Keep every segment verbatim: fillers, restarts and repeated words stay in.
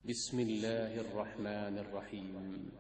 بسم الله الرحمن الرحيم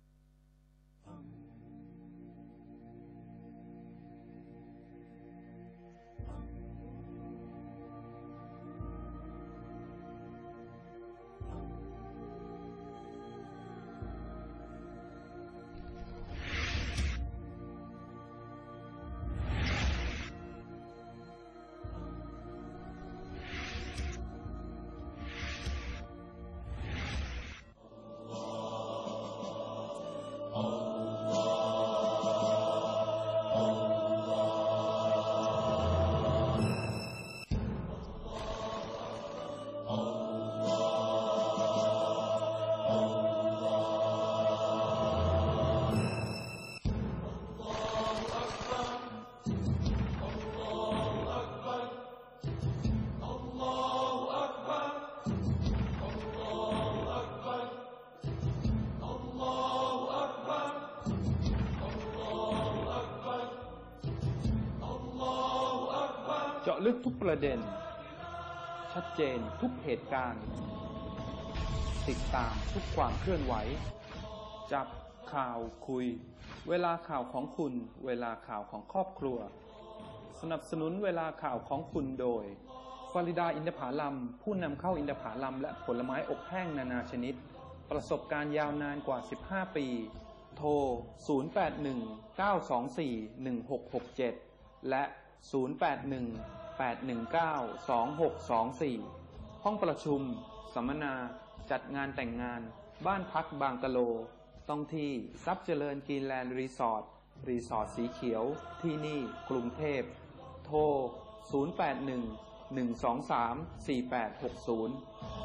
เจาะลึกทุกประเด็นชัดเจนทุกเหตุการณ์ติดตามทุกความเคลื่อนไหวจับข่าวคุยเวลาข่าวของคุณเวลาข่าวของครอบครัวสนับสนุนเวลาข่าวของคุณโดยฟาริดาอินทผลัมผู้นำเข้าอินทผลัมและผลไม้อบแห้งนานาชนิดประสบการณ์ยาวนานกว่าสิบห้าปีโทรศูนย์ แปด หนึ่ง เก้า สอง สี่ หนึ่ง หก หก เจ็ดและศูนย์ แปด หนึ่ง แปด หนึ่ง เก้า สอง หก สอง สี่ห้องประชุมสัมมนาจัดงานแต่งงานบ้านพักบางกะโลต้องที่ทรัพย์เจริญกรีนแลนด์รีสอร์ทรีสอร์ทสีเขียวที่นี่กรุงเทพโทรศูนย์ แปด หนึ่ง หนึ่ง สอง สาม สี่ แปด หก ศูนย์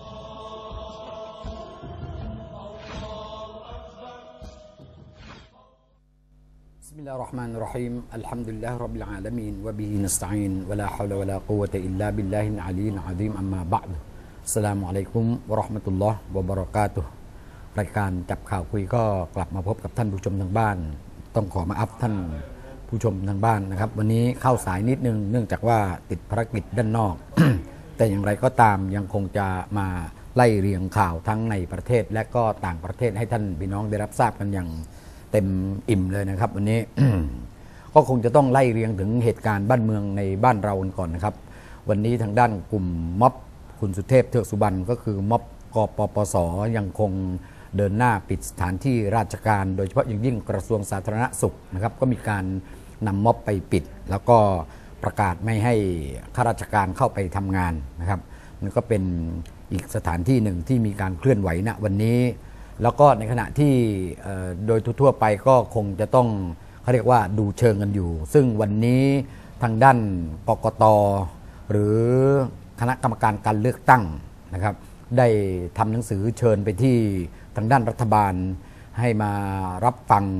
بسم الله الرحمن الرحيم الحمد لله رب العالمين وبه نستعين ولا حول ولا قوة إلا بالله العلي العظيم أما بعد السلام عليكم ورحمة الله وبركاته รายการจับข่าวคุยก็กลับมาพบกับท่านผู้ชมทางบ้านต้องขอมาอัพท่านผู้ชมทางบ้านนะครับวันนี้เข้าสายนิดนึงเนื่องจากว่าติดภารกิจด้านนอก แต่อย่างไรก็ตามยังคงจะมาไล่เรียงข่าวทั้งในประเทศและก็ต่างประเทศให้ท่านพี่น้องได้รับทราบกันอย่างเต็มอิ่มเลยนะครับวันนี้ ก็คงจะต้องไล่เรียงถึงเหตุการณ์บ้านเมืองในบ้านเรากันก่อนนะครับวันนี้ทางด้านกลุ่มม็อบคุณสุเทพเทือกสุบรรณก็คือม็อบกปปสยังคงเดินหน้าปิดสถานที่ราชการโดยเฉพาะอย่างยิ่งกระทรวงสาธารณสุขนะครับก็มีการนำม็อบไปปิดแล้วก็ประกาศไม่ให้ข้าราชการเข้าไปทำงานนะครับมันก็เป็นอีกสถานที่หนึ่งที่มีการเคลื่อนไหวณวันนี้แล้วก็ในขณะที่โดยทั่วไปก็คงจะต้องเขาเรียกว่าดูเชิงกันอยู่ซึ่งวันนี้ทางด้านกกต.หรือคณะกรรมการการเลือกตั้งนะครับได้ทำหนังสือเชิญไปที่ทางด้านรัฐบาลให้มารับฟัง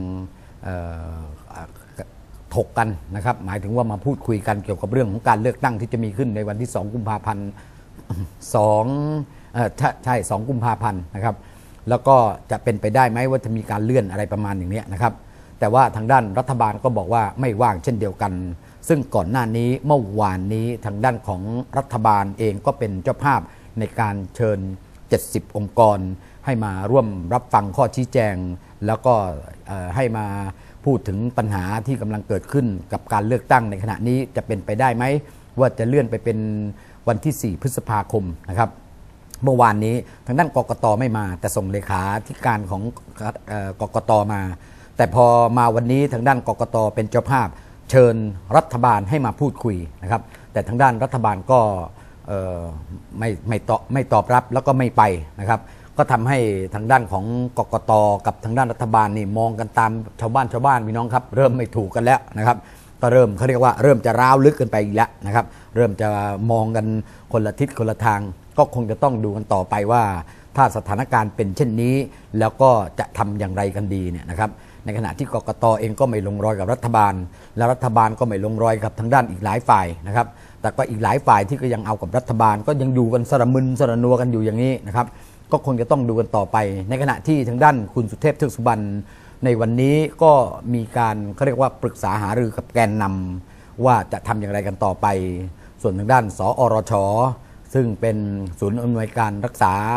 ถกกันนะครับหมายถึงว่ามาพูดคุยกันเกี่ยวกับเรื่องของการเลือกตั้งที่จะมีขึ้นในวันที่สองกุมภาพันธ์สองเอ่อใช่สองกุมภาพันธ์นะครับแล้วก็จะเป็นไปได้ไหมว่าจะมีการเลื่อนอะไรประมาณอย่างนี้นะครับแต่ว่าทางด้านรัฐบาลก็บอกว่าไม่ว่างเช่นเดียวกันซึ่งก่อนหน้านี้เมื่อวานนี้ทางด้านของรัฐบาลเองก็เป็นเจ้าภาพในการเชิญเจ็ดสิบองค์กรให้มาร่วมรับฟังข้อชี้แจงแล้วก็ให้มาพูดถึงปัญหาที่กำลังเกิดขึ้นกับการเลือกตั้งในขณะนี้จะเป็นไปได้ไหมว่าจะเลื่อนไปเป็นวันที่สี่พฤษภาคมนะครับเมื่อวานนี้ทางด้านกกต.ไม่มาแต่ส่งเลขาธิการของกกต.มาแต่พอมาวันนี้ทางด้านกกต.เป็นเจ้าภาพเชิญรัฐบาลให้มาพูดคุยนะครับแต่ทางด้านรัฐบาลก็ไม่ไม่ตอบไม่ตอบรับแล้วก็ไม่ไปนะครับก็ทำให้ทางด้านของกกต.กับทางด้านรัฐบาลนี่มองกันตามชาวบ้านชาวบ้านพี่น้องครับเริ่มไม่ถูกกันแล้วนะครับก็เริ่มเขาเรียกว่าเริ่มจะร้าวลึกกันไปอีกแล้วนะครับเริ่มจะมองกันคนละทิศคนละทางก็คงจะต้องดูกันต่อไปว่าถ้าสถานการณ์เป็นเช่นนี้แล้วก็จะทำอย่างไรกันดีเนี่ยนะครับในขณะที่กกต.เองก็ไม่ลงรอยกับรัฐบาลและรัฐบาลก็ไม่ลงรอยกับทางด้านอีกหลายฝ่ายนะครับแต่ก็อีกหลายฝ่ายที่ก็ยังเอากับรัฐบาลก็ยังอยู่กันสระมึนสระนัวกันอยู่อย่างนี้นะครับก็คงจะต้องดูกันต่อไปในขณะที่ทางด้านคุณสุเทพเทือกสุบรรณในวันนี้ก็มีการเขาเรียกว่าปรึกษาหารือกับแกนนำว่าจะทำอย่างไรกันต่อไปส่วนทางด้านสอรช.ซึ่งเป็นศูนย์อำนวยการรักษา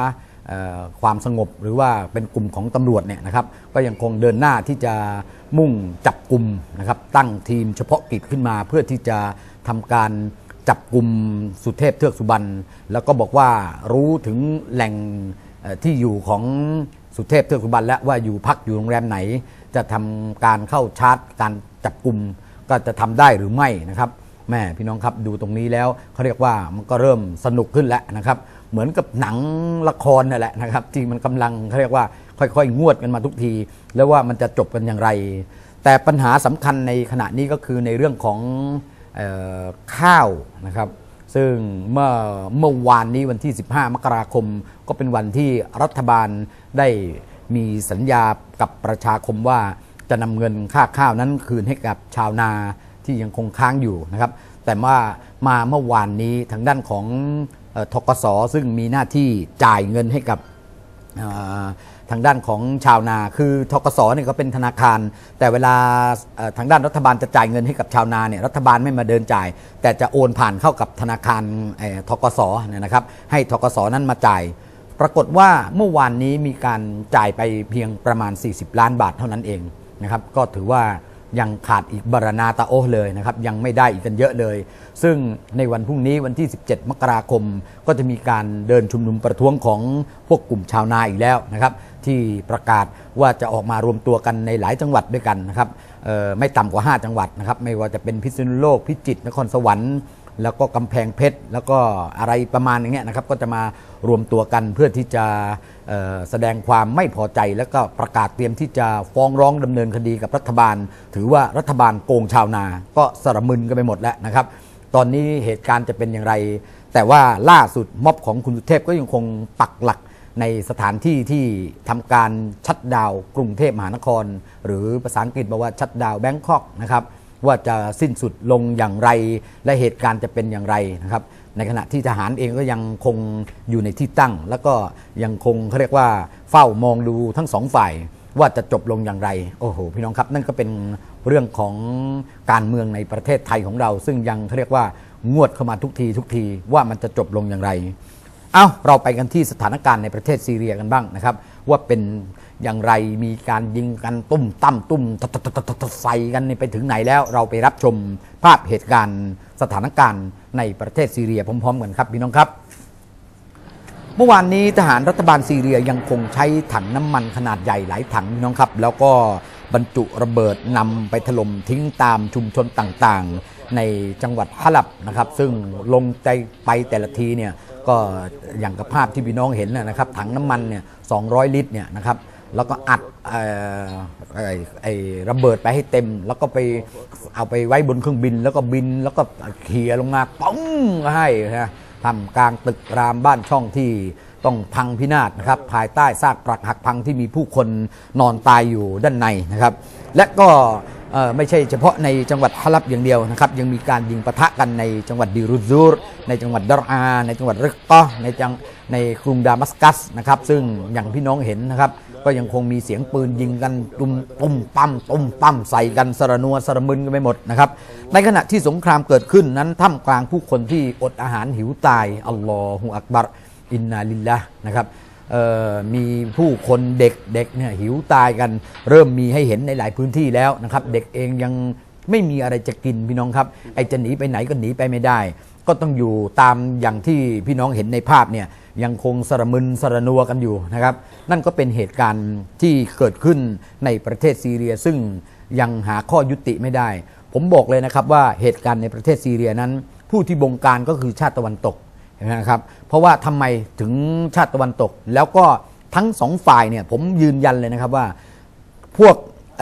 ความสงบหรือว่าเป็นกลุ่มของตำรวจเนี่ยนะครับก็ยังคงเดินหน้าที่จะมุ่งจับกลุ่มนะครับตั้งทีมเฉพาะกิจขึ้นมาเพื่อที่จะทำการจับกลุ่มสุเทพเทือกสุบรรณแล้วก็บอกว่ารู้ถึงแหล่งที่อยู่ของสุเทพเทือกสุบรรณและว่าอยู่พักอยู่โรงแรมไหนจะทำการเข้าชาร์จการจับกลุ่มก็จะทำได้หรือไม่นะครับแม่พี่น้องครับดูตรงนี้แล้วเขาเรียกว่ามันก็เริ่มสนุกขึ้นแล้วนะครับเหมือนกับหนังละครนั่นแหละนะครับที่มันกำลังเขาเรียกว่าค่อยๆงวดกันมาทุกทีแล้วว่ามันจะจบกันอย่างไรแต่ปัญหาสำคัญในขณะนี้ก็คือในเรื่องของเอ่อข้าวนะครับซึ่งเมื่อเมื่อวานนี้วันที่สิบห้ามกราคมก็เป็นวันที่รัฐบาลได้มีสัญญากับประชาคมว่าจะนำเงินค่าข้าวนั้นคืนให้กับชาวนาที่ยังคงค้างอยู่นะครับแต่ว่ามาเมื่อวานนี้ทางด้านของธกส.ซึ่งมีหน้าที่จ่ายเงินให้กับทางด้านของชาวนาคือธกส.เนี่ยก็เป็นธนาคารแต่เวลาทางด้านรัฐบาลจะจ่ายเงินให้กับชาวนาเนี่ยรัฐบาลไม่มาเดินจ่ายแต่จะโอนผ่านเข้ากับธนาคารธกส.เนี่ยนะครับให้ธกส.นั้นมาจ่ายปรากฏว่าเมื่อวานนี้มีการจ่ายไปเพียงประมาณสี่สิบล้านบาทเท่านั้นเองนะครับก็ถือว่ายังขาดอีกบารณาตาโอเลยนะครับยังไม่ได้อีกกันเยอะเลยซึ่งในวันพรุ่งนี้วันที่สิบเจ็ดมกราคมก็จะมีการเดินชุมนุมประท้วงของพวกกลุ่มชาวนาอีกแล้วนะครับที่ประกาศว่าจะออกมารวมตัวกันในหลายจังหวัดด้วยกันนะครับไม่ต่ำกว่าห้าจังหวัดนะครับไม่ว่าจะเป็นพิษณุโลกพิจิตรนครสวรรค์แล้วก็กำแพงเพชรแล้วก็อะไรประมาณอย่างเงี้ยนะครับก็จะมารวมตัวกันเพื่อที่จะแสดงความไม่พอใจแล้วก็ประกาศเตรียมที่จะฟ้องร้องดำเนินคดีกับรัฐบาลถือว่ารัฐบาลโกงชาวนาก็สระมึนกันไปหมดแล้วนะครับตอนนี้เหตุการณ์จะเป็นอย่างไรแต่ว่าล่าสุดม็อบของคุณสุเทพก็ยังคงปักหลักในสถานที่ที่ทำการชัตดาวน์กรุงเทพมหานครหรือภาษาอังกฤษบอกว่าชัตดาวน์แบงคอกนะครับว่าจะสิ้นสุดลงอย่างไรและเหตุการณ์จะเป็นอย่างไรนะครับในขณะที่ทหารเองก็ยังคงอยู่ในที่ตั้งแล้วก็ยังคงเขาเรียกว่าเฝ้ามองดูทั้งสองฝ่ายว่าจะจบลงอย่างไรโอ้โหพี่น้องครับนั่นก็เป็นเรื่องของการเมืองในประเทศไทยของเราซึ่งยังเขาเรียกว่างวดเข้ามาทุกทีทุกทีว่ามันจะจบลงอย่างไรเอ้าเราไปกันที่สถานการณ์ในประเทศซีเรียกันบ้างนะครับว่าเป็นอย่างไรมีการยิงกันตุ้มตั้มตุ้มใส่กันไปถึงไหนแล้วเราไปรับชมภาพเหตุการณ์สถานการณ์ในประเทศซีเรียพร้อมๆกันครับพี่น้องครับเมื่อวานนี้ทหารรัฐบาลซีเรียยังคงใช้ถังน้ำมันขนาดใหญ่หลายถังพี่น้องครับแล้วก็บรรจุระเบิดนำไปถล่มทิ้งตามชุมชนต่างๆในจังหวัดฮะลับนะครับซึ่งลงใจไปแต่ละทีเนี่ยก็อย่างกับภาพที่พี่น้องเห็นนะครับถังน้ำมันเนี่ยสองร้อยลิตรเนี่ยนะครับแล้วก็อัดไอ้ระเบิดไปให้เต็มแล้วก็ไปเอาไปไว้บนเครื่องบินแล้วก็บินแล้วก็เขี่ยลงมาป้องให้นะทำกลางตึกรามบ้านช่องที่ต้องพังพินาศนะครับภายใต้ซากปรักหักพังที่มีผู้คนนอนตายอยู่ด้านในนะครับและก็ไม่ใช่เฉพาะในจังหวัดฮะลับอย่างเดียวนะครับยังมีการยิงปะทะกันในจังหวัดดิรุซูรในจังหวัดดาร์อาในจังหวัดริกกะในจังในกรุงดามัสกัสนะครับซึ่งอย่างพี่น้องเห็นนะครับก็ยังคงมีเสียงปืนยิงกันตุ้มตุ้มปั้มตุ้มปั้มใส่กันสระนัวสระมึนกันไปหมดนะครับในขณะที่สงครามเกิดขึ้นนั้นท่ามกลางผู้คนที่อดอาหารหิวตายอัลลอฮุอักบัรอินนาลิลละนะครับมีผู้คนเด็กเด็กเนี่ยหิวตายกันเริ่มมีให้เห็นในหลายพื้นที่แล้วนะครับเด็กเองยังไม่มีอะไรจะกินพี่น้องครับไอจะหนีไปไหนก็หนีไปไม่ได้ก็ต้องอยู่ตามอย่างที่พี่น้องเห็นในภาพเนี่ยยังคงสระมึนสระนัวกันอยู่นะครับนั่นก็เป็นเหตุการณ์ที่เกิดขึ้นในประเทศซีเรียซึ่งยังหาข้อยุติไม่ได้ผมบอกเลยนะครับว่าเหตุการณ์ในประเทศซีเรียนั้นผู้ที่บงการก็คือชาติตะวันตกนะครับเพราะว่าทำไมถึงชาติตะวันตกแล้วก็ทั้งสองฝ่ายเนี่ยผมยืนยันเลยนะครับว่าพวก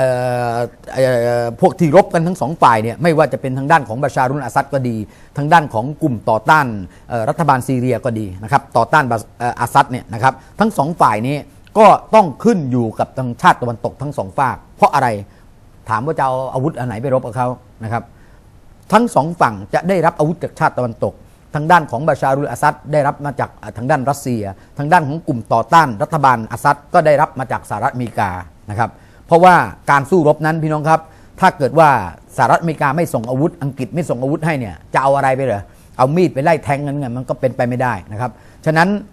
พวกที่รบกันทั้งสองฝ่ายเนี่ยไม่ว่าจะเป็นทางด้านของบาชารุลอาซัดก็ดีทางด้านของกลุ่มต่อต้านรัฐบาลซีเรียก็ดีนะครับต่อต้านอาซัดเนี่ยนะครับทั้งสองฝ่ายนี้ก็ต้องขึ้นอยู่กับทางชาติตะวันตกทั้งสองฝ่ายเพราะอะไรถามว่าจะเอาอาวุธอันไหนไปรบกับเขานะครับทั้งสองฝั่งจะได้รับอาวุธจากชาติตะวันตกทางด้านของบาชารุลอาซัดได้รับมาจากทางด้านรัสเซียทางด้านของกลุ่มต่อต้านรัฐบาลอาซัดก็ได้รับมาจากสหรัฐอเมริกานะครับเพราะว่าการสู้รบนั้นพี่น้องครับถ้าเกิดว่าสหรัฐอเมริกาไม่ส่งอาวุธอังกฤษไม่ส่งอาวุธให้เนี่ยจะเอาอะไรไปเหรอเอามีดไปไล่แทงกันเงี้ยมันก็เป็นไปไม่ได้นะครับฉะนั้น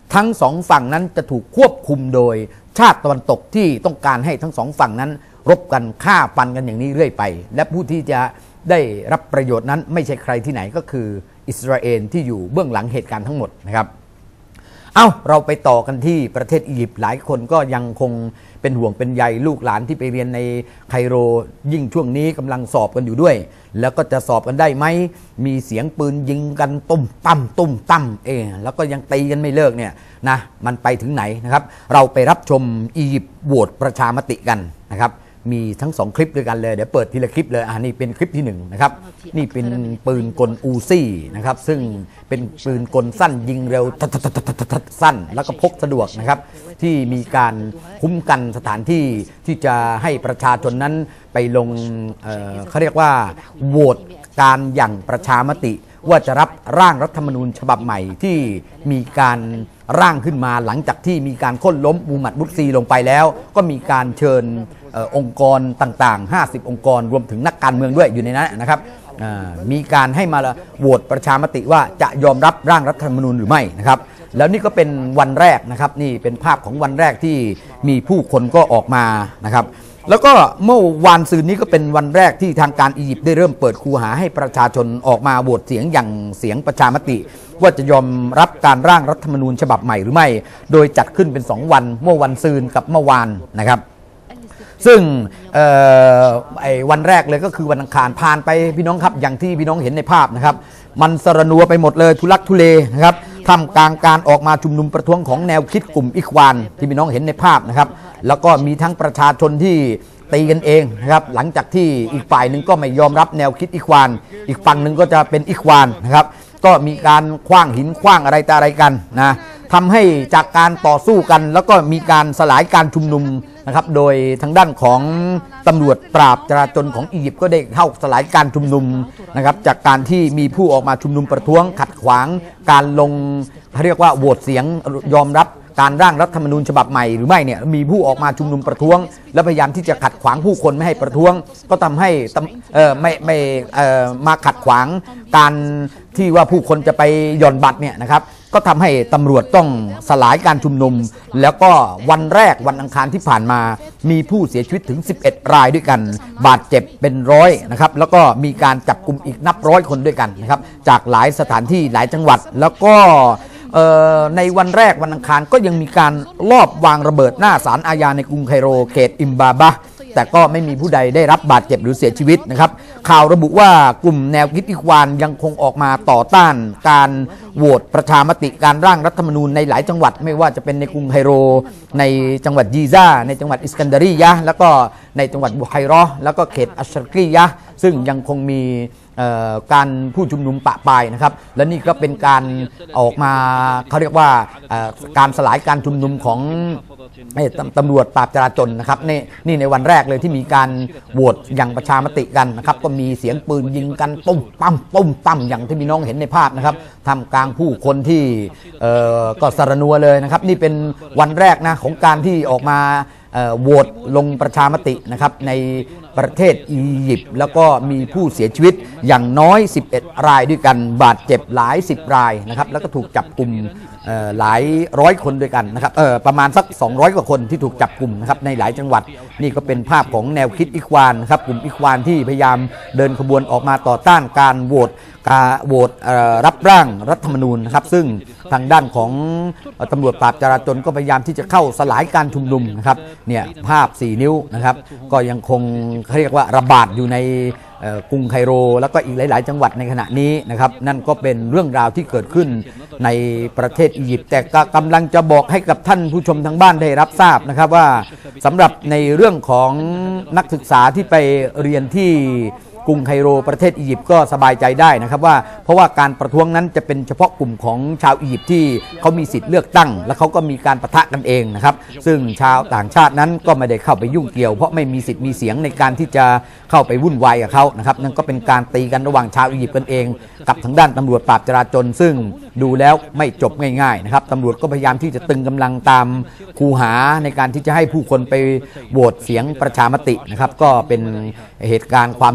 ทั้งสองฝั่งนั้นจะถูกควบคุมโดยชาติตะวันตกที่ต้องการให้ทั้งสองฝั่งนั้นรบกันฆ่าฟันกันอย่างนี้เรื่อยไปและผู้ที่จะได้รับประโยชน์นั้นไม่ใช่ใครที่ไหนก็คืออิสราเอลที่อยู่เบื้องหลังเหตุการณ์ทั้งหมดนะครับเอาเราไปต่อกันที่ประเทศอียิปต์หลายคนก็ยังคงเป็นห่วงเป็นใยลูกหลานที่ไปเรียนในไคโรยิ่งช่วงนี้กำลังสอบกันอยู่ด้วยแล้วก็จะสอบกันได้ไหมมีเสียงปืนยิงกันตุ้มตั้มตุ้มตั้มเองแล้วก็ยังตีกันไม่เลิกเนี่ยนะมันไปถึงไหนนะครับเราไปรับชมอียิปต์โหวตประชามติกันนะครับมีทั้งสองคลิปด้วยกันเลยเดี๋ยวเปิดทีละคลิปเลยอ่านี่เป็นคลิปที่หนึ่งนะครับนี่เป็นปืนกลอูซี่นะครับซึ่งเป็นปืนกลสั้นยิงเร็วสั้นแล้วก็พกสะดวกนะครับที่มีการคุ้มกันสถานที่ที่จะให้ประชาชนนั้นไปลง เอ่อ เขาเรียกว่าโหวตการอย่างประชามติว่าจะรับร่างรัฐธรรมนูญฉบับใหม่ที่มีการร่างขึ้นมาหลังจากที่มีการโค่นล้มมูฮัมหมัด มุรซีลงไปแล้วก็มีการเชิญอองค์กรต่างๆห้าสิบองค์กรรวมถึงนักการเมืองด้วยอยู่ในนั้นนะครับมีการให้มาโหวตประชามติว่าจะยอมรับร่างรัฐธรรมนูญหรือไม่นะครับแล้วนี่ก็เป็นวันแรกนะครับนี่เป็นภาพของวันแรกที่มีผู้คนก็ออกมานะครับแล้วก็เมื่อวานซืนนี้ก็เป็นวันแรกที่ทางการอียิปต์ได้เริ่มเปิดคูหาให้ประชาชนออกมาโหวตเสียงอย่างเสียงประชามติว่าจะยอมรับการร่างรัฐธรรมนูญฉบับใหม่หรือไม่โดยจัดขึ้นเป็นสองวันเมื่อวันซืนกับเมื่อวานนะครับซึ่งไอ้วันแรกเลยก็คือวันอังคารผ่านไปพี่น้องครับอย่างที่พี่น้องเห็นในภาพนะครับมันสระนัวไปหมดเลยทุลักทุเลนะครับท่ามกลางการออกมาชุมนุมประท้วงของแนวคิดกลุ่มอิควานที่พี่น้องเห็นในภาพนะครับแล้วก็มีทั้งประชาชนที่ตีกันเองนะครับหลังจากที่อีกฝ่ายหนึ่งก็ไม่ยอมรับแนวคิดอิควานอีกฝั่งหนึ่งก็จะเป็นอิควานนะครับก็มีการขว้างหินขว้างอะไรต่ออะไรกันนะทำให้จากการต่อสู้กันแล้วก็มีการสลายการชุมนุมนะครับโดยทางด้านของตำรวจปราบจราจรของอียิปต์ก็ได้เข้าสลายการชุมนุมนะครับจากการที่มีผู้ออกมาชุมนุมประท้วงขัดขวางการลงเรียกว่าโหวตเสียงยอมรับการร่างรัฐธรรมนูญฉบับใหม่หรือไม่เนี่ยมีผู้ออกมาชุมนุมประท้วงและพยายามที่จะขัดขวางผู้คนไม่ให้ประท้วงก็ทำให้เอ่อไม่ไม่เอ่อมาขัดขวางการที่ว่าผู้คนจะไปหย่อนบัตรเนี่ยนะครับก็ทำให้ตำรวจต้องสลายการชุมนุมแล้วก็วันแรกวันอังคารที่ผ่านมามีผู้เสียชีวิตถึงสิบเอ็ดรายด้วยกันบาดเจ็บเป็นร้อยนะครับแล้วก็มีการจับกุมอีกนับร้อยคนด้วยกันนะครับจากหลายสถานที่หลายจังหวัดแล้วก็ในวันแรกวันอังคารก็ยังมีการลอบวางระเบิดหน้าศาลอาญาในกรุงไคโรเขตอิมบาบะแต่ก็ไม่มีผู้ใดได้รับบาดเจ็บหรือเสียชีวิตนะครับข่าวระบุว่ากลุ่มแนวคิดอิควานยังคงออกมาต่อต้านการโหวตประชามติการร่างรัฐธรรมนูญในหลายจังหวัดไม่ว่าจะเป็นในกรุงไคโรในจังหวัดยีซ่าในจังหวัดอิสกันดารียะแล้วก็ในจังหวัดบุไครอแล้วก็เขตอัชรกียะซึ่งยังคงมีการผู้ชุมนุมปะปายนะครับและนี่ก็เป็นการออกมาเขาเรียกว่าการสลายการชุมนุมของตำรวจปราบจราจรนะครับนี่นี่ในวันแรกเลยที่มีการโหวตอย่างประชามติกันนะครับก็มีเสียงปืนยิงกันตุ้มปั้มตุ้มปั้มอย่างที่พี่น้องเห็นในภาพนะครับทำกลางผู้คนที่ก็สระนัวเลยนะครับนี่เป็นวันแรกนะของการที่ออกมาโหวตลงประชามตินะครับในประเทศอียิปต์แล้วก็มีผู้เสียชีวิตอย่างน้อยสิบเอ็ดรายด้วยกันบาดเจ็บหลายสิบรายนะครับแล้วก็ถูกจับกลุ่มหลายร้อยคนด้วยกันนะครับประมาณสักสองร้อยกว่าคนที่ถูกจับกลุ่มนะครับในหลายจังหวัดนี่ก็เป็นภาพของแนวคิดอิควานนะครับกลุ่มอิควานที่พยายามเดินขบวนออกมาต่อต้านการโหวตการโหวตรับร่างรัฐธรรมนูญนะครับซึ่งทางด้านของตำรวจปราบจราจรก็พยายามที่จะเข้าสลายการชุมนุมนะครับเนี่ยภาพสี่นิ้วนะครับก็ยังคงเรียกว่าระบาดอยู่ในกรุงไคโรแล้วก็อีกหลายๆจังหวัดในขณะนี้นะครับนั่นก็เป็นเรื่องราวที่เกิดขึ้นในประเทศอียิปต์แต่ก็กำลังจะบอกให้กับท่านผู้ชมทางบ้านได้รับทราบนะครับว่าสำหรับในเรื่องของนักศึกษาที่ไปเรียนที่กรุงไคโรประเทศอียิปต์ก็สบายใจได้นะครับว่าเพราะว่าการประท้วงนั้นจะเป็นเฉพาะกลุ่มของชาวอียิปต์ที่เขามีสิทธิ์เลือกตั้งและเขาก็มีการปะทะกันเองนะครับซึ่งชาวต่างชาตินั้นก็ไม่ได้เข้าไปยุ่งเกี่ยวเพราะไม่มีสิทธิ์มีเสียงในการที่จะเข้าไปวุ่นวายกับเขานะครับนั่นก็เป็นการตีกันระหว่างชาวอียิปต์กันเองกับทางด้านตำรวจปราบจราจรซึ่งดูแล้วไม่จบง่ายๆนะครับตำรวจก็พยายามที่จะตึงกำลังตามคูหาในการที่จะให้ผู้คนไปโหวตเสียงประชามตินะครับก็เป็นเหตุการณ์ความรุนแรง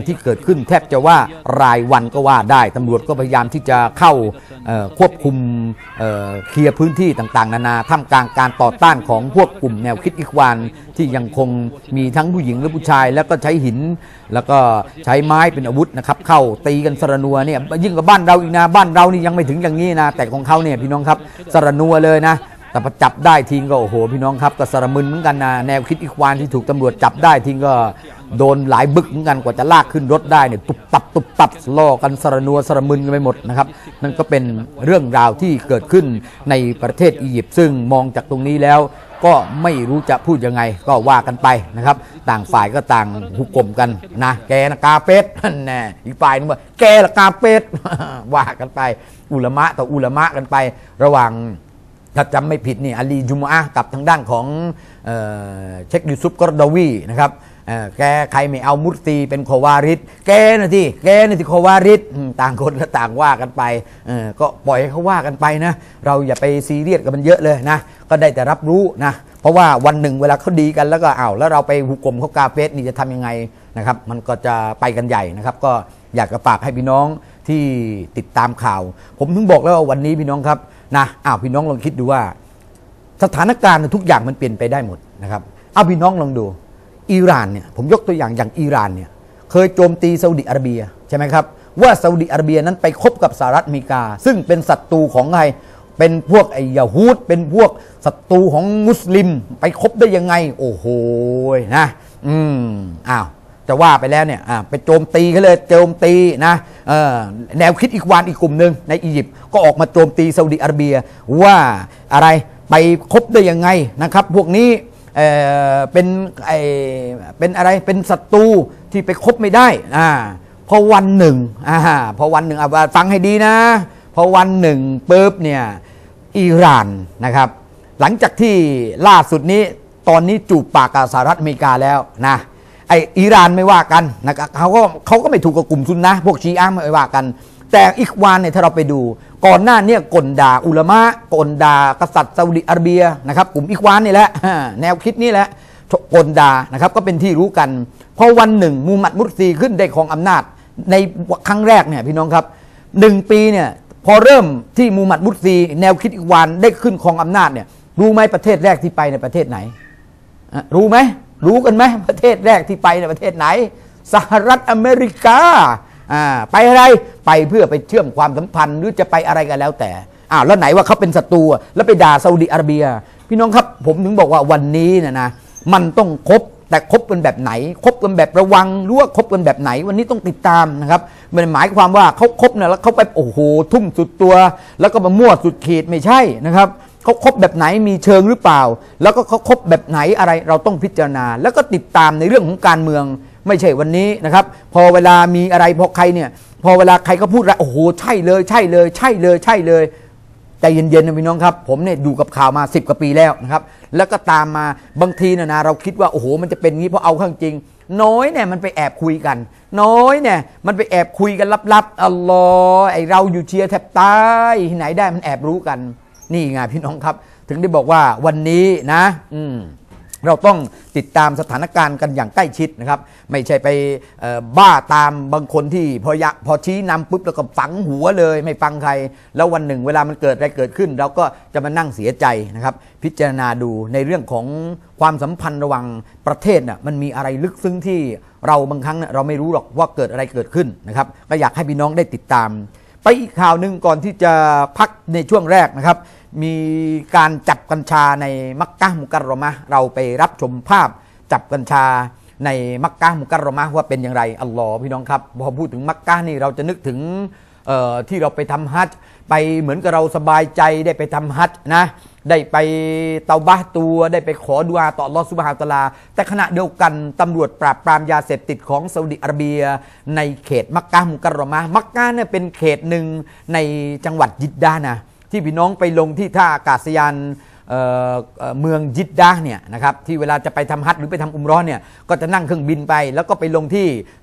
ที่เกิดขึ้นแทบจะว่ารายวันก็ว่าได้ตำรวจก็พยายามที่จะเข้าควบคุมเคลียร์พื้นที่ต่างๆนานาท่ามกลางการต่อต้านของพวกกลุ่มแนวคิดอิควานที่ยังคงมีทั้งผู้หญิงและผู้ชายแล้วก็ใช้หินแล้วก็ใช้ไม้เป็นอาวุธนะครับเข้าตีกันสระนัวเนี่ยยิ่งกว่าบ้านเราอีกนะบ้านเรานี่ยังไม่ถึงอย่างนี้นะแต่ของเขาเนี่ยพี่น้องครับสระนัวเลยนะแต่พอจับได้ทิ้งก็โอ้โหพี่น้องครับก็สระมึนเหมือนกันนะแนวคิดอิควานที่ถูกตำรวจจับได้ทิ้งก็โดนหลายบึกเหมือนกันกว่าจะลากขึ้นรถได้เนี่ยตุบตับตุบตับล่อกันสระนัวสระมึนกันไปหมดนะครับนั่นก็เป็นเรื่องราวที่เกิดขึ้นในประเทศอียิปต์ซึ่งมองจากตรงนี้แล้วก็ไม่รู้จะพูดยังไงก็ว่ากันไปนะครับต่างฝ่ายก็ต่างหุกกลมกันนะแกนะกาเป็ดแน่อีกฝ่ายนึงว่าแกละกาเป็ดว่ากันไปอุลามะต่ออุลามะกันไประหว่างถ้าจำไม่ผิดนี่อาลีจุมอะห์กับทางด้านของเชคยูซุฟกอรดาวีนะครับแกใครไม่เอามุสตีเป็นโควาริดแกนะที่แกนะที่โควาริดต่างคนก็ต่างว่ากันไปก็ปล่อยให้เขาว่ากันไปนะเราอย่าไปซีเรียสกับมันเยอะเลยนะก็ได้แต่รับรู้นะเพราะว่าวันหนึ่งเวลาเขาดีกันแล้วก็อ้าวแล้วเราไปหุกกลมเขากาเฟสนี่จะทำยังไงนะครับมันก็จะไปกันใหญ่นะครับก็อยากจะฝากให้พี่น้องที่ติดตามข่าวผมถึงบอกแล้วว่าวันนี้พี่น้องครับนะอ้าวพี่น้องลองคิดดูว่าสถานการณ์ทุกอย่างมันเปลี่ยนไปได้หมดนะครับเอาพี่น้องลองดูอิหร่านเนี่ยผมยกตัวอย่างอย่างอิหร่านเนี่ยเคยโจมตีซาอุดิอาระเบียใช่ไหมครับว่าซาอุดิอาระเบียนั้นไปคบกับสหรัฐอเมริกาซึ่งเป็นศัตรูของใครเป็นพวกไอ้ยะฮูดเป็นพวกศัตรูของมุสลิมไปคบได้ยังไงโอ้โหนะอืมอ้าวจะว่าไปแล้วเนี่ยไปโจมตีเขาเลยโจมตีนะแนวคิดอีกวานอีกกลุ่มหนึ่งในอียิปต์ก็ออกมาโจมตีซาอุดิอาระเบียว่าอะไรไปคบได้ยังไงนะครับพวกนี้เอ่อเป็นไอเป็นอะไรเป็นศัตรูที่ไปคบไม่ได้อ่าพอวันหนึ่งอ่าพอวันหนึ่งอ่ะฟังให้ดีนะพอวันหนึ่งปุ๊บเนี่ยอิหร่านนะครับหลังจากที่ล่าสุดนี้ตอนนี้จูบปากกับสหรัฐอเมริกาแล้วนะไออิหร่านไม่ว่ากันนะครับเขาก็เขาก็ไม่ถูกกับกลุ่มซุนนะพวกชีอะห์ไม่ว่ากันแต่อิควานเนี่ยถ้าเราไปดูก่อนหน้านี้กลด่าอุลามะกลด่ากษัตริย์ซาอุดิอาระเบียนะครับกลุ่มอิควานนี่แหละแนวคิดนี่แหละกลด่านะครับก็เป็นที่รู้กันพอวันหนึ่งมูฮัมหมัดมุรซีขึ้นได้ครองอำนาจในครั้งแรกเนี่ยพี่น้องครับหนึ่งปีเนี่ยพอเริ่มที่มูฮัมหมัดมุรซีแนวคิดอิควานได้ขึ้นครองอำนาจเนี่ยรู้ไหมประเทศแรกที่ไปในประเทศไหนรู้ไหมรู้กันไหมประเทศแรกที่ไปในประเทศไหนสหรัฐอเมริกาไปอะไรไปเพื่อไปเชื่อมความสัมพันธ์หรือจะไปอะไรกันแล้วแต่อ้าวแล้วไหนว่าเขาเป็นศัตรูแล้วไปด่าซาอุดิอาระเบียพี่น้องครับผมถึงบอกว่าวันนี้นะนะมันต้องคบแต่คบกันแบบไหนคบกันแบบระวังหรือว่าคบกันแบบไหนวันนี้ต้องติดตามนะครับมันหมายความว่าเขาคบเนี่ยแล้วเขาไปโอ้โหทุ่มสุดตัวแล้วก็มามั่วสุดขีดไม่ใช่นะครับเขาคบแบบไหนมีเชิงหรือเปล่าแล้วก็เขาคบแบบไหนอะไรเราต้องพิจารณาแล้วก็ติดตามในเรื่องของการเมืองไม่ใช่วันนี้นะครับพอเวลามีอะไรพอใครเนี่ยพอเวลาใครก็พูดอะไรโอ้โหใช่เลยใช่เลยใช่เลยใช่เลยใจเย็นๆนะพี่น้องครับผมเนี่ยอยู่กับข่าวมาสิบกว่าปีแล้วนะครับแล้วก็ตามมาบางทีนะนะเราคิดว่าโอ้โหมันจะเป็นงี้เพราะเอาข้างจริงน้อยเนี่ยมันไปแอบคุยกันน้อยเนี่ยมันไปแอบคุยกันลับๆอัลลอฮ์ไอเราอยู่เชียร์แทบตายที่ไหนได้มันแอบรู้กันนี่ไงพี่น้องครับถึงได้บอกว่าวันนี้นะอืมเราต้องติดตามสถานการณ์กันอย่างใกล้ชิดนะครับไม่ใช่ไปบ้าตามบางคนที่พอยะพอชี้นำปุ๊บแล้วก็ฝังหัวเลยไม่ฟังใครแล้ววันหนึ่งเวลามันเกิดอะไรเกิดขึ้นเราก็จะมานั่งเสียใจนะครับพิจารณาดูในเรื่องของความสัมพันธ์ระหว่างประเทศน่ะมันมีอะไรลึกซึ้งที่เราบางครั้งเราไม่รู้หรอกว่าเกิดอะไรเกิดขึ้นนะครับก็อยากให้พี่น้องได้ติดตามไปอีกข่าวหนึ่งก่อนที่จะพักในช่วงแรกนะครับมีการจับกัญชาในมักกะฮ์มุกัรรอมะห์เราไปรับชมภาพจับกัญชาในมักกะฮ์มุกัรรอมะห์ว่าเป็นอย่างไรอัลลอฮ์พี่น้องครับพอพูดถึงมักกะฮ์นี่เราจะนึกถึงที่เราไปทำฮัจญ์ไปเหมือนกับเราสบายใจได้ไปทำฮัจญ์นะได้ไปเตาบะห์ตัวได้ไปขอดุอาต่ออัลลอฮ์ซุบฮานะฮูวะตะอาลาแต่ขณะเดียวกันตำรวจปราบปรามยาเสพติดของซาอุดิอาระเบียในเขตมักกะฮ์มุกัรรอมะห์มักกะฮ์เนี่ยเป็นเขตหนึ่งในจังหวัดยิดดาห์นะที่พี่น้องไปลงที่ท่าอากาศยานเ, เมืองยิดดาห์เนี่ยนะครับที่เวลาจะไปทำฮัจญ์หรือไปทำอุมเราะห์เนี่ยก็จะนั่งเครื่องบินไปแล้วก็ไปลงที่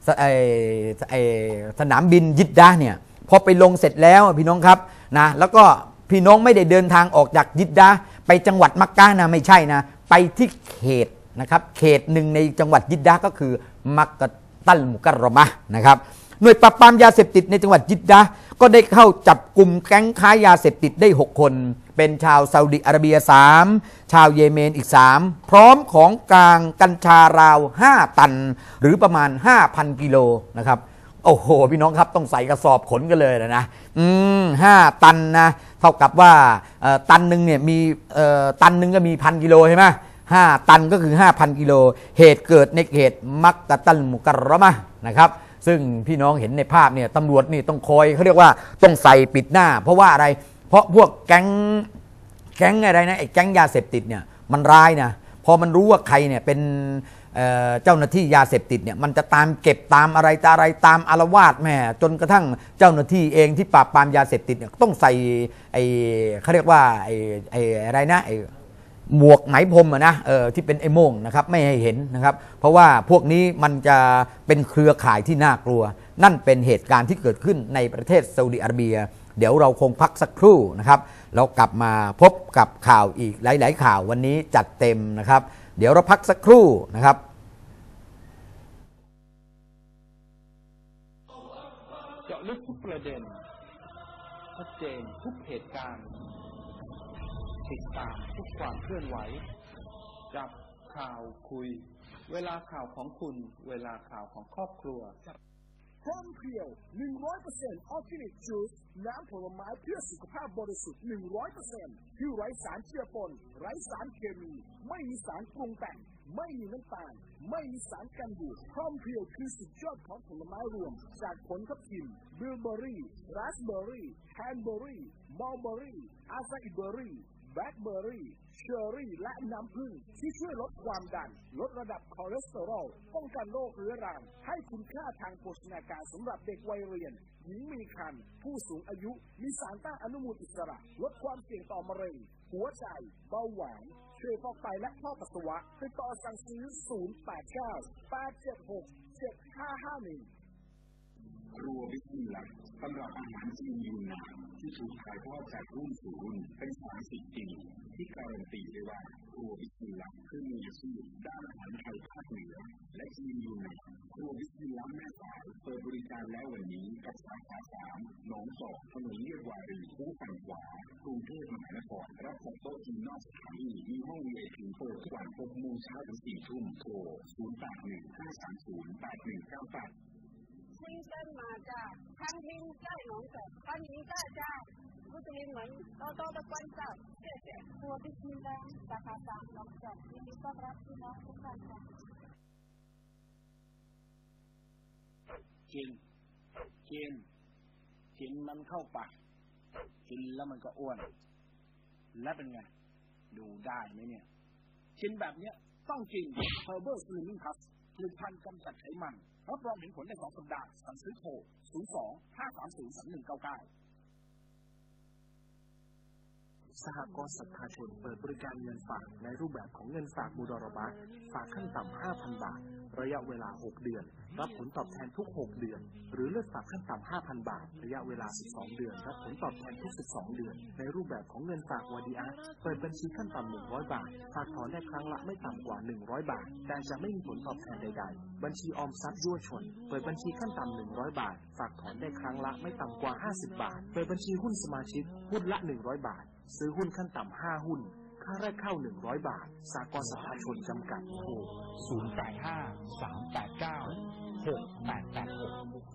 สนามบินยิดดาห์เนี่ยพอไปลงเสร็จแล้วพี่น้องครับนะแล้วก็พี่น้องไม่ได้เดินทางออกจากยิดดาห์ไปจังหวัดมักกะฮ์นะไม่ใช่นะไปที่เขตนะครับเขตหนึ่งในจังหวัดยิดดาห์ก็คือมักกะตัลมุกัรรอมะห์นะครับหน่วยปราบปรามยาเสพติดในจังหวัดยิดดะห์ก็ได้เข้าจับกลุ่มแก๊งค้ายาเสพติดได้หกคนเป็นชาวซาอุดิอาระเบียสามชาวเยเมนอีกสามพร้อมของกลางกัญชาราวห้าตันหรือประมาณ ห้าพัน กิโลนะครับโอ้โหพี่น้องครับต้องใส่กระสอบขนกันเลยนะอืมห้าตันนะเท่ากับว่าตันหนึ่งเนี่ยมีตันหนึ่งก็มีพันกิโลใช่ไหมห้าตันก็คือ ห้าพัน กิโลเหตุเกิดในเขตมักกะตัลมุกัรรอมะห์นะครับซึ่งพี่น้องเห็นในภาพเนี่ยตำรวจนี่ต้องคอยเขาเรียกว่าต้องใส่ปิดหน้าเพราะว่าอะไรเพราะพวกแก๊งแก๊งอะไรนะไอ้แก๊งยาเสพติดเนี่ยมันร้ายนะพอมันรู้ว่าใครเนี่ยเป็นเ, เจ้าหน้าที่ยาเสพติดเนี่ยมันจะตามเก็บตามอะไรตาอะไรตามอารวาสแม่จนกระทั่งเจ้าหน้าที่เองที่ปราบปรามยาเสพติดเนี่ยต้องใส่ไอ้เขาเรียกว่าไอ้ไอ้อะไรนะไอ้หมวกไหมพรมอะนะเออที่เป็นไอ้โม่งนะครับไม่ให้เห็นนะครับเพราะว่าพวกนี้มันจะเป็นเครือข่ายที่น่ากลัวนั่นเป็นเหตุการณ์ที่เกิดขึ้นในประเทศซาอุดิอาระเบียเดี๋ยวเราคงพักสักครู่นะครับเรากลับมาพบกับข่าวอีกหลายๆข่าววันนี้จัดเต็มนะครับเดี๋ยวเราพักสักครู่นะครับเจาะลึกทุกประเด็นชัดเจนทุกเหตุการณ์ติดตามทุกความเคลื่อนไหวจับข่าวคุยเวลาข่าวของคุณเวลาข่าวของครอบครัวพร้อมเพียว หนึ่งร้อยเปอร์เซ็นต์ ออร์แกนิกจูสน้ำผลไม้เพื่อสุขภาพบริสุทธิ์ หนึ่งร้อยเปอร์เซ็นต์ ที่ไร้สารเจือปนไร้สารเคมีไม่มีสารปรุงแต่งไม่มีน้ำตาลไม่มีสารกันบูดพร้อมเพียวคือสุดยอดของผลไม้รวมจากผลทับทิมบลูเบอร์รี่ราสเบอร์รี่แคนเบอร์รี่มัลเบอร์รี่อาซาอิเบอร์รี่แบล็คเบอร์รี่เชอร์รี่และน้ำผึ้งที่ช่วยลดความดันลดระดับคอเลสเตอรอลป้องกันโรคเรื้อรังให้คุณค่าทางโภชนาการสำหรับเด็กวัยเรียนหญิงมีครรภ์ผู้สูงอายุมีสารต้านอนุมูลอิสระลดความเสี่ยงต่อมะเร็งหัวใจเบาหวานช่วยฟอกไตและท่อปัสสาวะติดต่อสั่งซื้อศูนย์ แปด เก้า แปด เจ็ด หก เจ็ด ห้า ห้า หนึ่งครัวบิสมิลลาห์สำหรับอาหารจีนยูนนานที่ถูกถ่ายทอดจากรุ่นสู่รุ่นเป็นสามสิบปีที่การันตีได้ว่าครัวบิสมิลลาห์คือมืออาชีพด้านอาหารไทยภาคเหนือและจีนยูนนานครัวบิสมิลลาห์แม่สายเปิดบริการแล้ววันนี้กับสาขาสามหนองจอกถนนเลียบวารีคู่ฝั่งขวากรุงเทพมหานครรับจัดโต๊ะจีนนอกสถานีมีห้อง วี ไอ พี เปิดทุกวันหกโมงเช้าถึงสี่ทุ่มโทรศูนย์ แปด หนึ่ง ห้า สาม ศูนย์ แปด หนึ่ง เก้า แปดซิงเกิลมาจ้าทั้งลิงใกล้หนองจอกปันนี้ก็จ้ามุสลิมเหมือนโตโตตะกวันเจ้าเจ๊เจ๊ตัวบิสมิลลาห์สาขาสามหนองจอกยินดีต้อนรับพี่น้องทุกท่านค่ะกินกินกินมันเข้าปากกินแล้วมันก็อ้วนและเป็นไงดูได้ไหมเนี่ยกินแบบเนี้ยต้องกินเฮอร์เบอร์สลิมมิ่งคัสผลิตภัณฑ์กำจัดไขมันรับรองเห็นผลในสองสัปดาห์สั่งซื้อโทรศูนย์ สอง ห้า สาม ศูนย์ สาม หนึ่ง เก้า เก้าสหกรณ์ศรัทธาชนเปิดบริการเงินฝากในรูปแบบของเงินฝากมูดอรบะฝากขั้นต่ำ ห้าพัน บาทระยะเวลาหกเดือนรับผลตอบแทนทุกหกเดือนหรือเลือกฝากขั้นต่ำ ห้าพัน บาทระยะเวลาสิบสองเดือนรับผลตอบแทนทุกสิบสองเดือนในรูปแบบของเงินฝากวาดีอะเปิดบัญชีขั้นต่ำหนึ่งร้อยบาทฝากถอนได้ครั้งละไม่ต่ำกว่าหนึ่งร้อยบาทแต่จะไม่มีผลตอบแทนใดๆบัญชีออมทรัพย์ยั่วชนเปิดบัญชีขั้นต่ำหนึ่งร้อยบาทฝากถอนได้ครั้งละไม่ต่ำกว่าห้าสิบบาทเปิดบัญชีหุ้นสมาชิกหุ้นละหนึ่งร้อยบาทซื้อหุ้นขั้นต่ำห้าหุ้นค่าแรกเข้าหนึ่งร้อยบาทสหกรณ์ศรัทธาชนจำกัดโทรศูนย์ แปด ห้า สาม แปด เก้า หก แปด แปด หก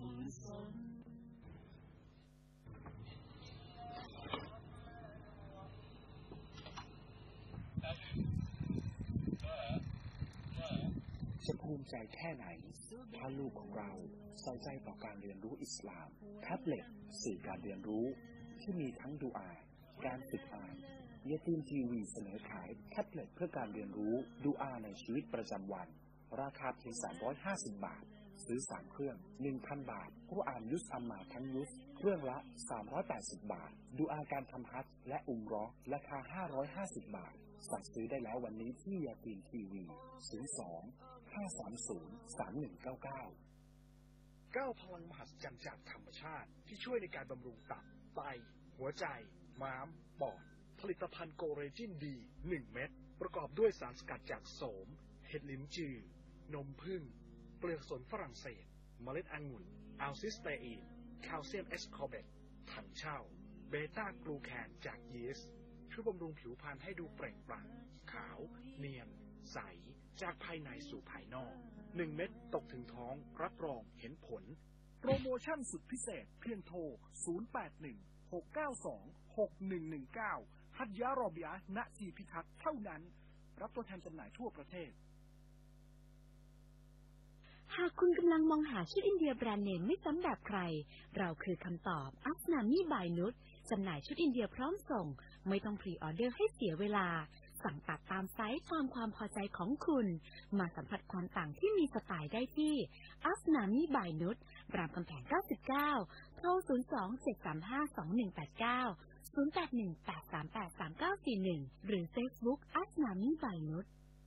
จะภูมิใจแค่ไหนถ้าลูกของเราใส่ใจต่อการเรียนรู้อิสลามแท็บเล็ตสื่อการเรียนรู้ที่มีทั้งดูอาการฝึกอ่านยาตีนทีวีเสนอขายแท็บเล็ตเพื่อการเรียนรู้ดูอาในชีวิตประจำวันราคาเพียงสามร้อยห้าสิบบาทซื้อสามเครื่อง หนึ่งพัน บาทกุรอานยุสอัมมาทั้งยุสเครื่องละสามร้อยแปดสิบบาทดูอาการทำฮัจญ์และอุมเราะห์ราคาห้าร้อยห้าสิบบาทสั่งซื้อได้แล้ววันนี้ที่ยาตีนทีวีศูนย์ สอง ห้า สาม ศูนย์ สาม หนึ่ง เก้า เก้าเก้าพลังมหัศจรรย์จากธรรมชาติที่ช่วยในการบำรุงตับไตหัวใจม้ามปอดผลิตภัณฑ์โกเรจินดีหนึ่งเม็ดประกอบด้วยสารสกัดจากโสมเห็ดลิ้นจือนมผึ้งเปลือกสนฝรั่งเศสเมล็ดองุ่นอัลซิสเตอีนแคลเซียมเอสคอร์เบตถังเช่าเบต้ากลูแคนจากยีสต์ช่วยบำรุงผิวพรรณให้ดูเปล่งปลั่งขาวเนียนใสจากภายในสู่ภายนอกหนึ่งเม็ดตกถึงท้องรับรองเห็นผลโปรโมชั่นสุดพิเศษเพียงโทรศูนย์ แปด หนึ่ง หก เก้า สอง หก หนึ่ง หนึ่ง เก้าฮัตยารอบิยะณจีพิทักษ์เท่านั้นรับตัวแทนจำหน่ายทั่วประเทศหากคุณกำลังมองหาชุดอินเดียแบรนด์เนมไม่ซ้ำแบบใครเราคือคำตอบอัสนามีบายนุชจำหน่ายชุดอินเดียพร้อมส่งไม่ต้องพรีออเดอร์ให้เสียเวลาสั่งตัดตามไซส์ตามความพอใจของคุณมาสัมผัสความต่างที่มีสไตล์ได้ที่อัสนามีบายนุชรามคำแหงเก้าสิบเก้าโทรศูนย์ สอง เจ็ด สาม ห้า สอง หนึ่ง แปด เก้า ศูนย์ แปด หนึ่ง แปด สาม แปด สาม เก้า สี่ หนึ่งหรือ Facebook อัสนามีบายนุช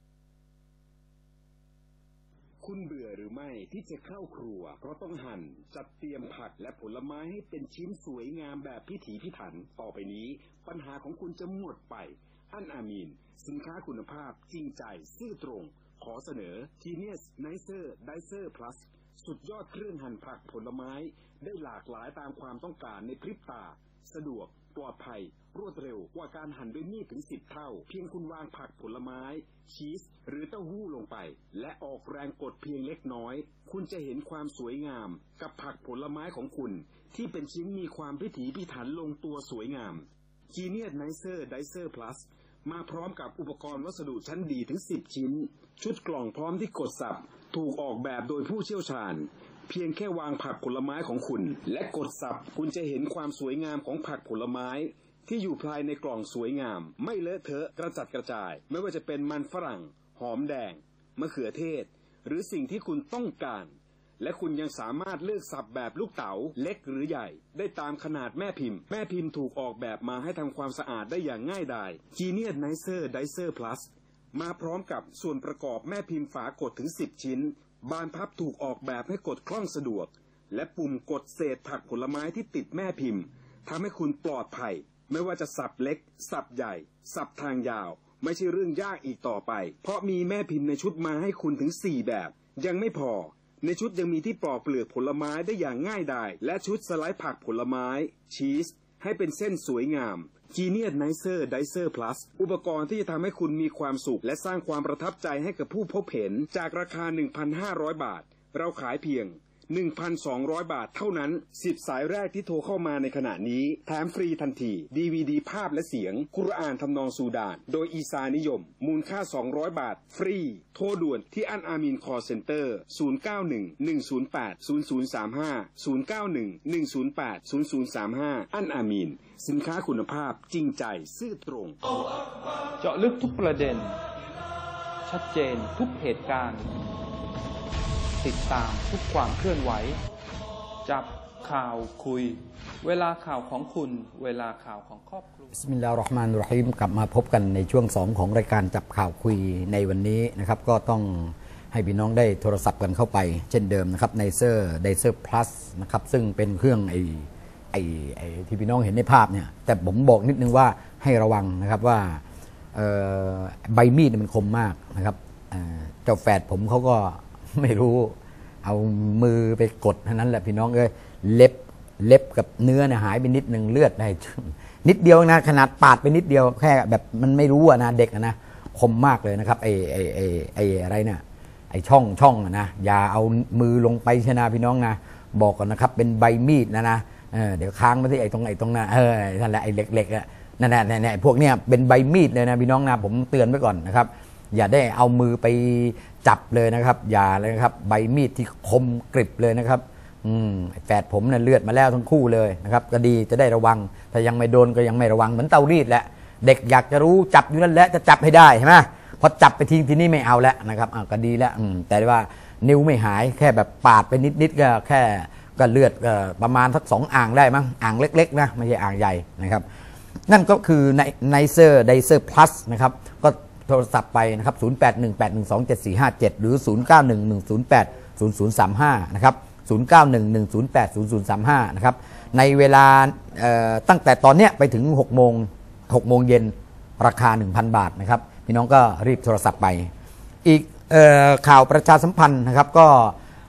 คุณเบื่อหรือไม่ที่จะเข้าครัวเพราะต้องหั่นจัดเตรียมผักและผลไม้ให้เป็นชิ้นสวยงามแบบพิถีพิถันต่อไปนี้ปัญหาของคุณจะหมดไปอันอามีนสินค้าคุณภาพจริงใจซื่อตรงขอเสนอ Genius Nicer Dicer Plus สุดยอดเครื่องหั่นผักผลไม้ได้หลากหลายตามความต้องการในพริบตาสะดวกปลอดภัยรวดเร็วกว่าการหั่นด้วยมีดถึงสิบเท่าเพียงคุณวางผักผลไม้ชีสหรือเต้าหู้ลงไปและออกแรงกดเพียงเล็กน้อยคุณจะเห็นความสวยงามกับผักผลไม้ของคุณที่เป็นชิ้นมีความพิถีพิถันลงตัวสวยงาม Genius Nicer Dicer Plus มาพร้อมกับอุปกรณ์วัสดุชั้นดีถึงสิบชิ้นชุดกล่องพร้อมที่กดสับถูกออกแบบโดยผู้เชี่ยวชาญเพียงแค่วางผักผลไม้ของคุณและกดสับคุณจะเห็นความสวยงามของผักผลไม้ที่อยู่ภายในกล่องสวยงามไม่เลอะเทอะกระจัดกระจายไม่ว่าจะเป็นมันฝรั่งหอมแดงมะเขือเทศหรือสิ่งที่คุณต้องการและคุณยังสามารถเลือกสับแบบลูกเต๋าเล็กหรือใหญ่ได้ตามขนาดแม่พิมพ์แม่พิมพ์ถูกออกแบบมาให้ทำความสะอาดได้อย่างง่ายดาย Genius Nicer Dicer Plus มาพร้อมกับส่วนประกอบแม่พิมพ์ฝากดถึงสิบชิ้นบานพับถูกออกแบบให้กดคล่องสะดวกและปุ่มกดเศษผักผลไม้ที่ติดแม่พิมพ์ทำให้คุณปลอดภัยไม่ว่าจะสับเล็กสับใหญ่สับทางยาวไม่ใช่เรื่องยากอีกต่อไปเพราะมีแม่พิมพ์ในชุดมาให้คุณถึงสี่แบบยังไม่พอในชุดยังมีที่ปอกเปลือกผลไม้ได้อย่างง่ายดายและชุดสไลด์ผักผลไม้ชีสให้เป็นเส้นสวยงาม Genius Nicer Dicer Plus อุปกรณ์ที่จะทำให้คุณมีความสุขและสร้างความประทับใจให้กับผู้พบเห็นจากราคา หนึ่งพันห้าร้อย บาทเราขายเพียง หนึ่งพันสองร้อย บาทเท่านั้นสิบสายแรกที่โทรเข้ามาในขณะนี้แถมฟรีทันที ดี วี ดี ภาพและเสียงกุรอานทำนองซูดานโดยอีซานิยมมูลค่าสองร้อยบาทฟรีโทรด่วนที่อันอามีนคอลเซ็นเตอร์ศูนย์ เก้า หนึ่ง หนึ่ง ศูนย์ แปด ศูนย์ ศูนย์ สาม ห้า ศูนย์ เก้า หนึ่ง หนึ่ง ศูนย์ แปด ศูนย์ ศูนย์ สาม ห้าอันอามีนสินค้าคุณภาพจริงใจซื่อตรงเจาะลึกทุกประเด็นชัดเจนทุกเหตุการณ์ติดตามทุกความเคลื่อนไหวจับข่าวคุยเวลาข่าวของคุณเวลาข่าวของครอบครัวบิสมิลลาฮิรเราะห์มานิรเราะฮีมกลับมาพบกันในช่วงสองของรายการจับข่าวคุยในวันนี้นะครับก็ต้องให้พี่น้องได้โทรศัพท์กันเข้าไปเช่นเดิมนะครับในเซอร์ไดเซอร์พลัสนะครับซึ่งเป็นเครื่องไอ้ไอ้ไอ้ที่พี่น้องเห็นในภาพเนี่ยแต่ผมบอกนิดนึงว่าให้ระวังนะครับว่าใบมีดมันคมมากนะครับเจ้าแฝดผมเขาก็ไม่รู้เอามือไปกดเท่านั้นแหละพี่น้องเอ้ยเล็บเล็บกับเนื้อเนี่ยหายไปนิดนึงเลือดได้นิดเดียวนะขนาดปาดไปนิดเดียวแค่แบบมันไม่รู้อะนะเด็กนะคมมากเลยนะครับไอ้ไอ้ไอ้ไอ้อะไรเนี่ยไอ้ช่องช่องนะอย่าเอามือลงไปชนะพี่น้องนะบอกก่อนนะครับเป็นใบมีดนะนะเออเดี๋ยวค้างมาที่ไอ้ตรงไอ้ตรงนั้นเออนั่นแหละไอ้เล็กๆอะนั่นแหละเนี่ยพวกเนี้ยเป็นใบมีดเลยนะพี่น้องนะผมเตือนไว้ก่อนนะครับอย่าได้เอามือไปจับเลยนะครับอย่าเลยครับใบมีดที่คมกริบเลยนะครับอืมแฝดผมเนี่ยเลือดมาแล้วทั้งคู่เลยนะครับก็ดีจะได้ระวังถ้ายังไม่โดนก็ยังไม่ระวังเหมือนเตารีดแหละเด็กอยากจะรู้จับอยู่นั่นแหละจะจับให้ได้ใช่ไหมพอจับไปทิ้งทีนี้ไม่เอาแล้วนะครับอ่ะก็ดีแล้วอืมแต่ว่านิ้วไม่หายแค่แบบปาดไปนิดๆก็แค่ก็เลือดก็ประมาณสักสองอ่างได้มั้งอ่างเล็กๆนะไม่ใช่อ่างใหญ่นะครับนั่นก็คือในไนเซอร์ไดเซอร์พลัสนะครับก็โทรศัพท์ไปนะครับ ศูนย์ แปด หนึ่ง แปด หนึ่ง สอง เจ็ด สี่ ห้า เจ็ด หรือ ศูนย์ เก้า หนึ่ง หนึ่ง ศูนย์ แปด ศูนย์ ศูนย์ สาม ห้า นะครับ ศูนย์ เก้า หนึ่ง หนึ่ง ศูนย์ แปด ศูนย์ ศูนย์ สาม ห้า นะครับ ในเวลาตั้งแต่ตอนเนี้ยไปถึงหกโมงหกโมงเย็นราคา หนึ่งพัน บาทนะครับพี่น้องก็รีบโทรศัพท์ไปอีกข่าวประชาสัมพันธ์นะครับก็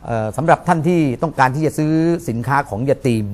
สำหรับท่านที่ต้องการที่จะซื้อสินค้าของยาตีม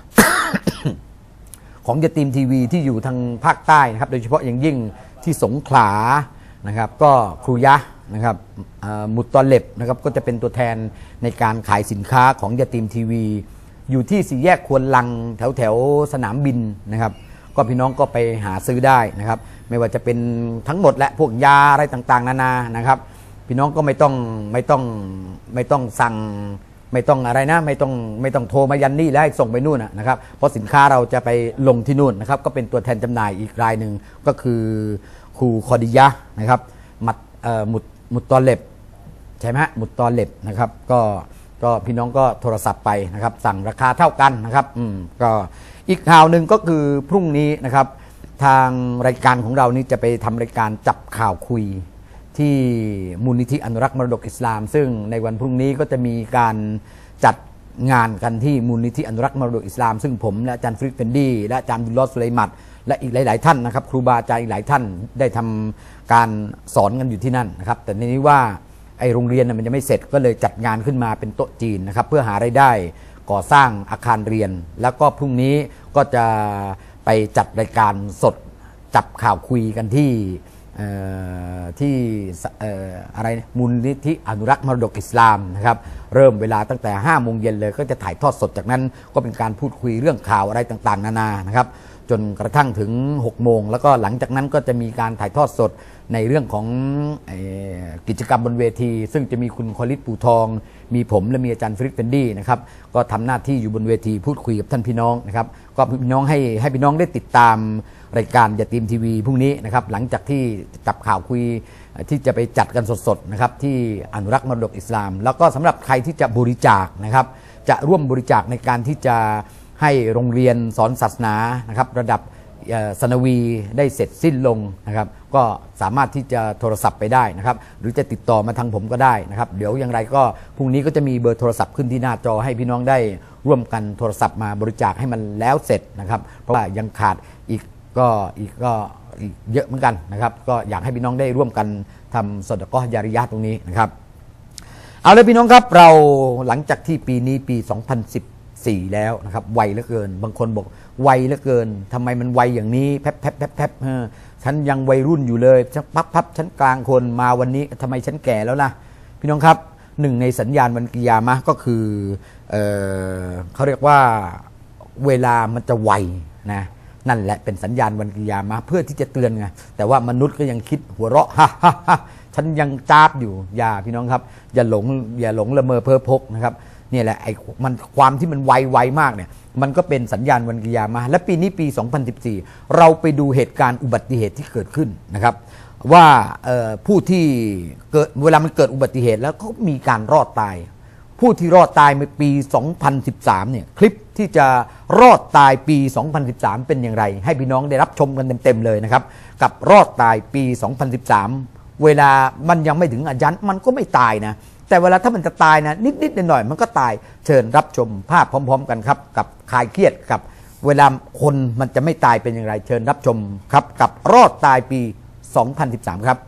ของยาตีมทีวีที่อยู่ทางภาคใต้นะครับโดยเฉพาะอย่างยิ่งที่สงขลานะครับก็ครูยะนะครับมุตตอเล็บนะครับก็จะเป็นตัวแทนในการขายสินค้าของยาตีมทีวีอยู่ที่สี่แยกควนลังแถวแถวสนามบินนะครับก็พี่น้องก็ไปหาซื้อได้นะครับไม่ว่าจะเป็นทั้งหมดและพวกยาอะไรต่างๆนานานะครับพี่น้องก็ไม่ต้องไม่ต้องไม่ต้องสั่งไม่ต้องอะไรนะไม่ต้องไม่ต้องโทรมายันนี่แล้วให้ส่งไปนู่นนะครับเพราะสินค้าเราจะไปลงที่นู่นนะครับก็เป็นตัวแทนจำหน่ายอีกรายหนึ่งก็คือครูคอดิยะนะครับมัดหมุดหมุดตอเล็บใช่ไหมฮะหมุดตอเล็บนะครับก็ก็พี่น้องก็โทรศัพท์ไปนะครับสั่งราคาเท่ากันนะครับอืมก็อีกข่าวหนึ่งก็คือพรุ่งนี้นะครับทางรายการของเรานี้จะไปทำรายการจับข่าวคุยที่มูลนิธิอนุรักษ์มรดกอิสลามซึ่งในวันพรุ่งนี้ก็จะมีการจัดงานกันที่มูลนิธิอนุรักษ์มรดกอิสลามซึ่งผมและอาจารย์ฟริกเฟนดี้และอาจารย์บุลลอฮ์สุไลมัดและอีกหลายๆท่านนะครับครูบาอาจารย์อีกหลายท่านได้ทำการสอนกันอยู่ที่นั่นนะครับแต่ในนี้ว่าไอโรงเรียนมันยังไม่เสร็จก็เลยจัดงานขึ้นมาเป็นโต๊ะจีนนะครับเพื่อหารายได้ก่อสร้างอาคารเรียนแล้วก็พรุ่งนี้ก็จะไปจัดรายการสดจับข่าวคุยกันที่ที่อะไรมูลนิธิอนุรักษ์มรดกอิสลามนะครับเริ่มเวลาตั้งแต่ห้าโมงเย็นเลยก็จะถ่ายทอดสดจากนั้นก็เป็นการพูดคุยเรื่องข่าวอะไรต่างๆนานานะครับจนกระทั่งถึงหกโมงแล้วก็หลังจากนั้นก็จะมีการถ่ายทอดสดในเรื่องของกิจกรรมบนเวทีซึ่งจะมีคุณคอลิดปูทองมีผมและมีอาจารย์ฟริกเฟนดี้นะครับก็ทำหน้าที่อยู่บนเวทีพูดคุยกับท่านพี่น้องนะครับก็พี่น้องให้ให้พี่น้องได้ติดตามรายการยาตีมทีวีพรุ่งนี้นะครับหลังจากที่จับข่าวคุยที่จะไปจัดกันสดๆนะครับที่อนุรักษ์มรดกอิสลามแล้วก็สำหรับใครที่จะบริจาคนะครับจะร่วมบริจาคในการที่จะให้โรงเรียนสอนศาสนานะครับระดับสนวีได้เสร็จสิ้นลงนะครับก็สามารถที่จะโทรศัพท์ไปได้นะครับหรือจะติดต่อมาทางผมก็ได้นะครับเดี๋ยวอย่างไรก็พรุ่งนี้ก็จะมีเบอร์โทรศัพท์ขึ้นที่หน้าจอให้พี่น้องได้ร่วมกันโทรศัพท์มาบริจาคให้มันแล้วเสร็จนะครับเพราะว่ายังขาดอีกก็อีกก็อีกเยอะเหมือนกันนะครับก็อยากให้พี่น้องได้ร่วมกันทำสดก็ยาริยะตรงนี้นะครับเอาเลยพี่น้องครับเราหลังจากที่ปีนี้ปีสองพันสิบสี่แล้วนะครับไวเหลือเกินบางคนบอกไวเหลือเกินทำไมมันไวอย่างนี้แพ๊บแพ๊บแพ๊บแพ๊บฉันยังวัยรุ่นอยู่เลยฉันพับพับฉันกลางคนมาวันนี้ทำไมฉันแก่แล้วล่ะพี่น้องครับหนึ่งในสัญญาณวันกิยามะห์ก็คือเอ่อเขาเรียกว่าเวลามันจะไวนะนั่นแหละเป็นสัญญาณวันกิยามะห์เพื่อที่จะเตือนไงแต่ว่ามนุษย์ก็ยังคิดหัวเราะฮ่าฮ่าฮ่าฉันยังจ้าบอยู่อย่าพี่น้องครับอย่าหลงอย่าหลงละเมอเพ้อพกนะครับนี่แหละไอ้มันความที่มันไวไวมากเนี่ยมันก็เป็นสัญญาณวันกิยามะห์และปีนี้ปีสองพันสิบสี่เราไปดูเหตุการณ์อุบัติเหตุที่เกิดขึ้นนะครับว่าผู้ที่เกิดเวลามันเกิดอุบัติเหตุแล้วเขามีการรอดตายผู้ที่รอดตายในปีสองพันสิบสามเนี่ยคลิปที่จะรอดตายปีสองพันสิบสามเป็นอย่างไรให้พี่น้องได้รับชมกันเต็มๆเลยนะครับกับรอดตายปีสองพันสิบสามเวลามันยังไม่ถึงอายันมันก็ไม่ตายนะแต่เวลาถ้ามันจะตายนะนิดๆหน่อยๆมันก็ตายเชิญรับชมภาพพร้อมๆกันครับกับคลายเครียดกับเวลาคนมันจะไม่ตายเป็นอย่างไรเชิญรับชมครับกับรอดตายปีสองพันสิบสามครับ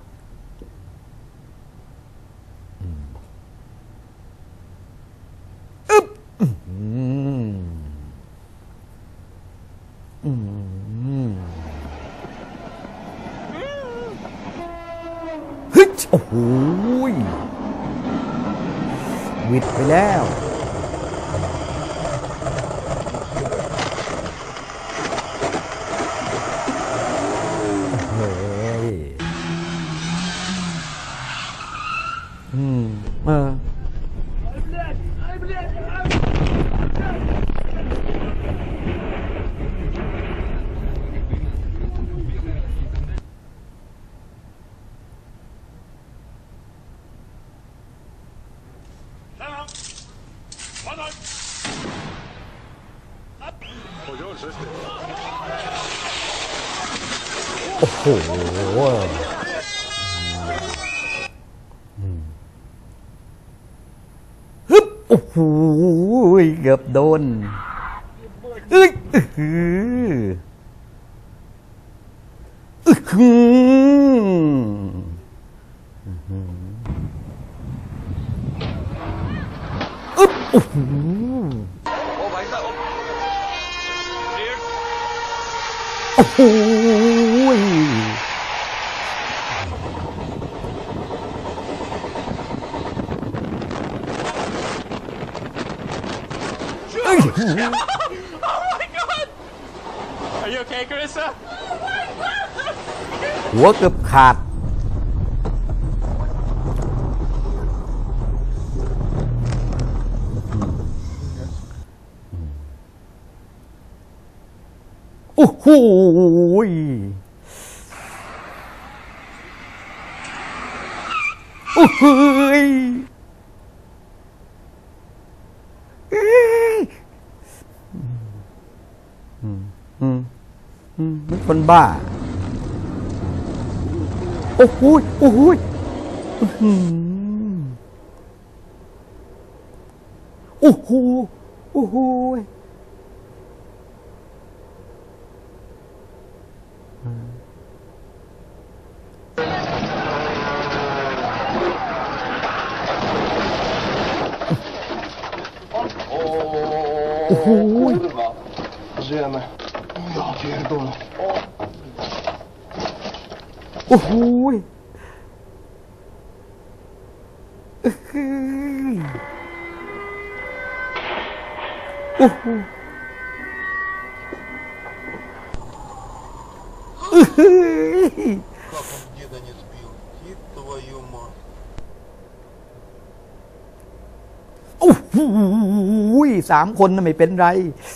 อึ๊บอืมฮึดโอ้โหวิดไปแล้วเฮ้ยอืมเออโอ้โหฮึบโอ้โหเกือบโดนเอ้ยอืออือโอ้โหโอ้โหหัวเกือบขาดโอ้โหโอ้โหนี่คนบ้าโอ้โหโอ้โหโอ้โหโอ้โหโอ้โหโอ้โหโอ้โหโอ้โห Как он деда не сбил? И твою мать. โอ้โหสามคนน่ะไม่เป็นไร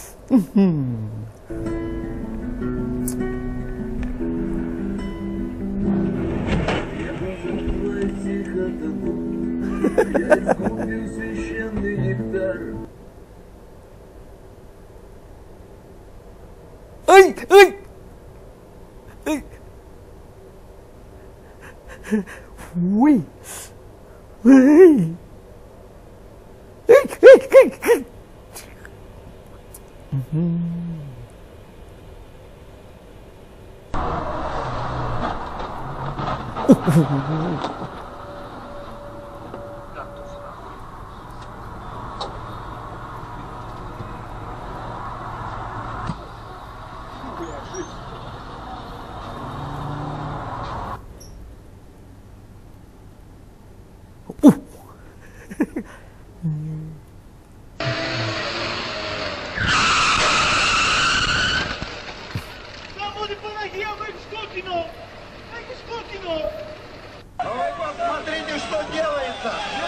เอ้ยเอ้ยเอ้ยหุยเฮ้ยเฮ้ยเฮ้ยเฮ้ยเฮ้ยโอ้โห Смотрите, что делается!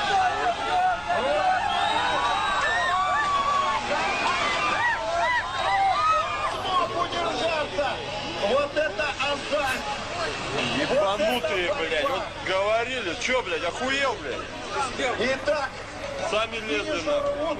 Смог удержаться! Вот это азарт! Ебанутые, блядь, вот говорили, чё, блядь, охуел, блядь? Итак, сами лезли нахуй.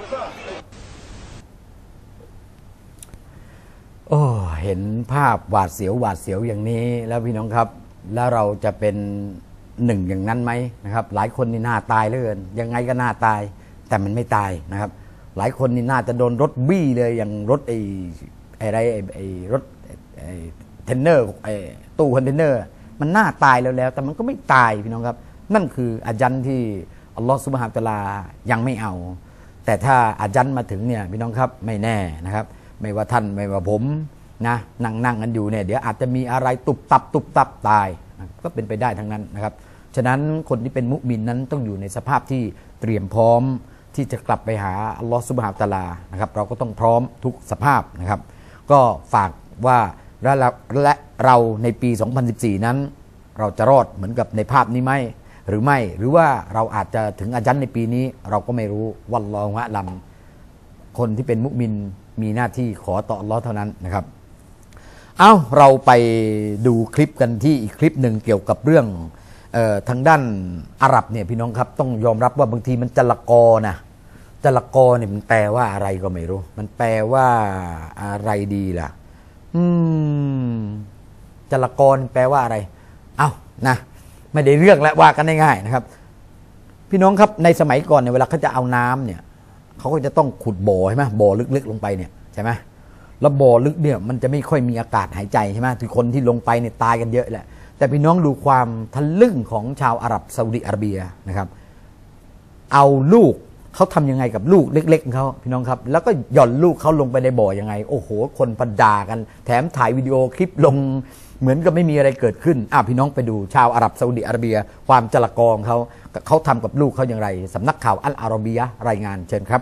โอ้เห็นภาพหวาดเสียวหวาดเสียวอย่างนี้แล้วพี่น้องครับแล้วเราจะเป็นหนึ่งอย่างนั้นไหมนะครับหลายคนนี่น่าตายเหลือเกินยังไงก็น่าตายแต่มันไม่ตายนะครับหลายคนนี่น่าจะโดนรถบี้เลยอย่างรถไอ้อะไรไอ้ไอ้รถไอ้เทนเนอร์ไอ้ตู้คอนเทนเนอร์มันน่าตายแล้วแล้วแต่มันก็ไม่ตายพี่น้องครับนั่นคืออาจันที่อัลลอฮฺซุบฮานะฮูวะตะอาลายังไม่เอาแต่ถ้าอาจันมาถึงเนี่ยพี่น้องครับไม่แน่นะครับไม่ว่าท่านไม่ว่าผมนะนั่งนั่งกันอยู่เนี่ยเดี๋ยวอาจจะมีอะไรตุบตับตุบตับตายก็เป็นไปได้ทั้งนั้นนะครับฉะนั้นคนที่เป็นมุมินนั้นต้องอยู่ในสภาพที่เตรียมพร้อมที่จะกลับไปหาอัลลอฮฺซุบฮานะฮูวะตะอาลานะครับเราก็ต้องพร้อมทุกสภาพนะครับก็ฝากว่าและและเราในปีสองพันสิบสี่นั้นเราจะรอดเหมือนกับในภาพนี้ไหมหรือไม่หรือว่าเราอาจจะถึงอาจันในปีนี้เราก็ไม่รู้วัลลอฮุอะลัมคนที่เป็นมุมินมีหน้าที่ขอต่ออัลลอฮ์เท่านั้นนะครับเอ้าเราไปดูคลิปกันที่อีกคลิปหนึ่งเกี่ยวกับเรื่องเอ่อทางด้านอาหรับเนี่ยพี่น้องครับต้องยอมรับว่าบางทีมันจะละกอนะจะละกอเนี่ยมันแปลว่าอะไรก็ไม่รู้มันแปลว่าอะไรดีล่ะอืมจะละกอแปลว่าอะไรเอ้านะไม่ได้เรื่องแล้วว่ากันง่ายๆนะครับพี่น้องครับในสมัยก่อนเนี่ยเวลาเขาจะเอาน้ำเนี่ยเขาก็จะต้องขุดบ่อใช่ไหมบ่อลึกๆลงไปเนี่ยใช่ไหมแล้วบ่อลึกเนี่ยมันจะไม่ค่อยมีอากาศหายใจใช่ไหมทุกคนที่ลงไปเนี่ยตายกันเยอะแหละแต่พี่น้องดูความทะลึ่งของชาวอาหรับซาอุดิอาระเบียนะครับเอาลูกเขาทำยังไงกับลูกเล็กๆของเขาพี่น้องครับแล้วก็หย่อนลูกเขาลงไปในบ่อยังไงโอ้โหคนประดากันแถมถ่ายวิดีโอคลิปลงเหมือนกับไม่มีอะไรเกิดขึ้นอ่ะพี่น้องไปดูชาวอาหรับซาอุดิอาระเบียความจลากรเขาเขาทำกับลูกเขาอย่างไรสำนักข่าวอัลอาระบียะห์รายงานเชิญครับ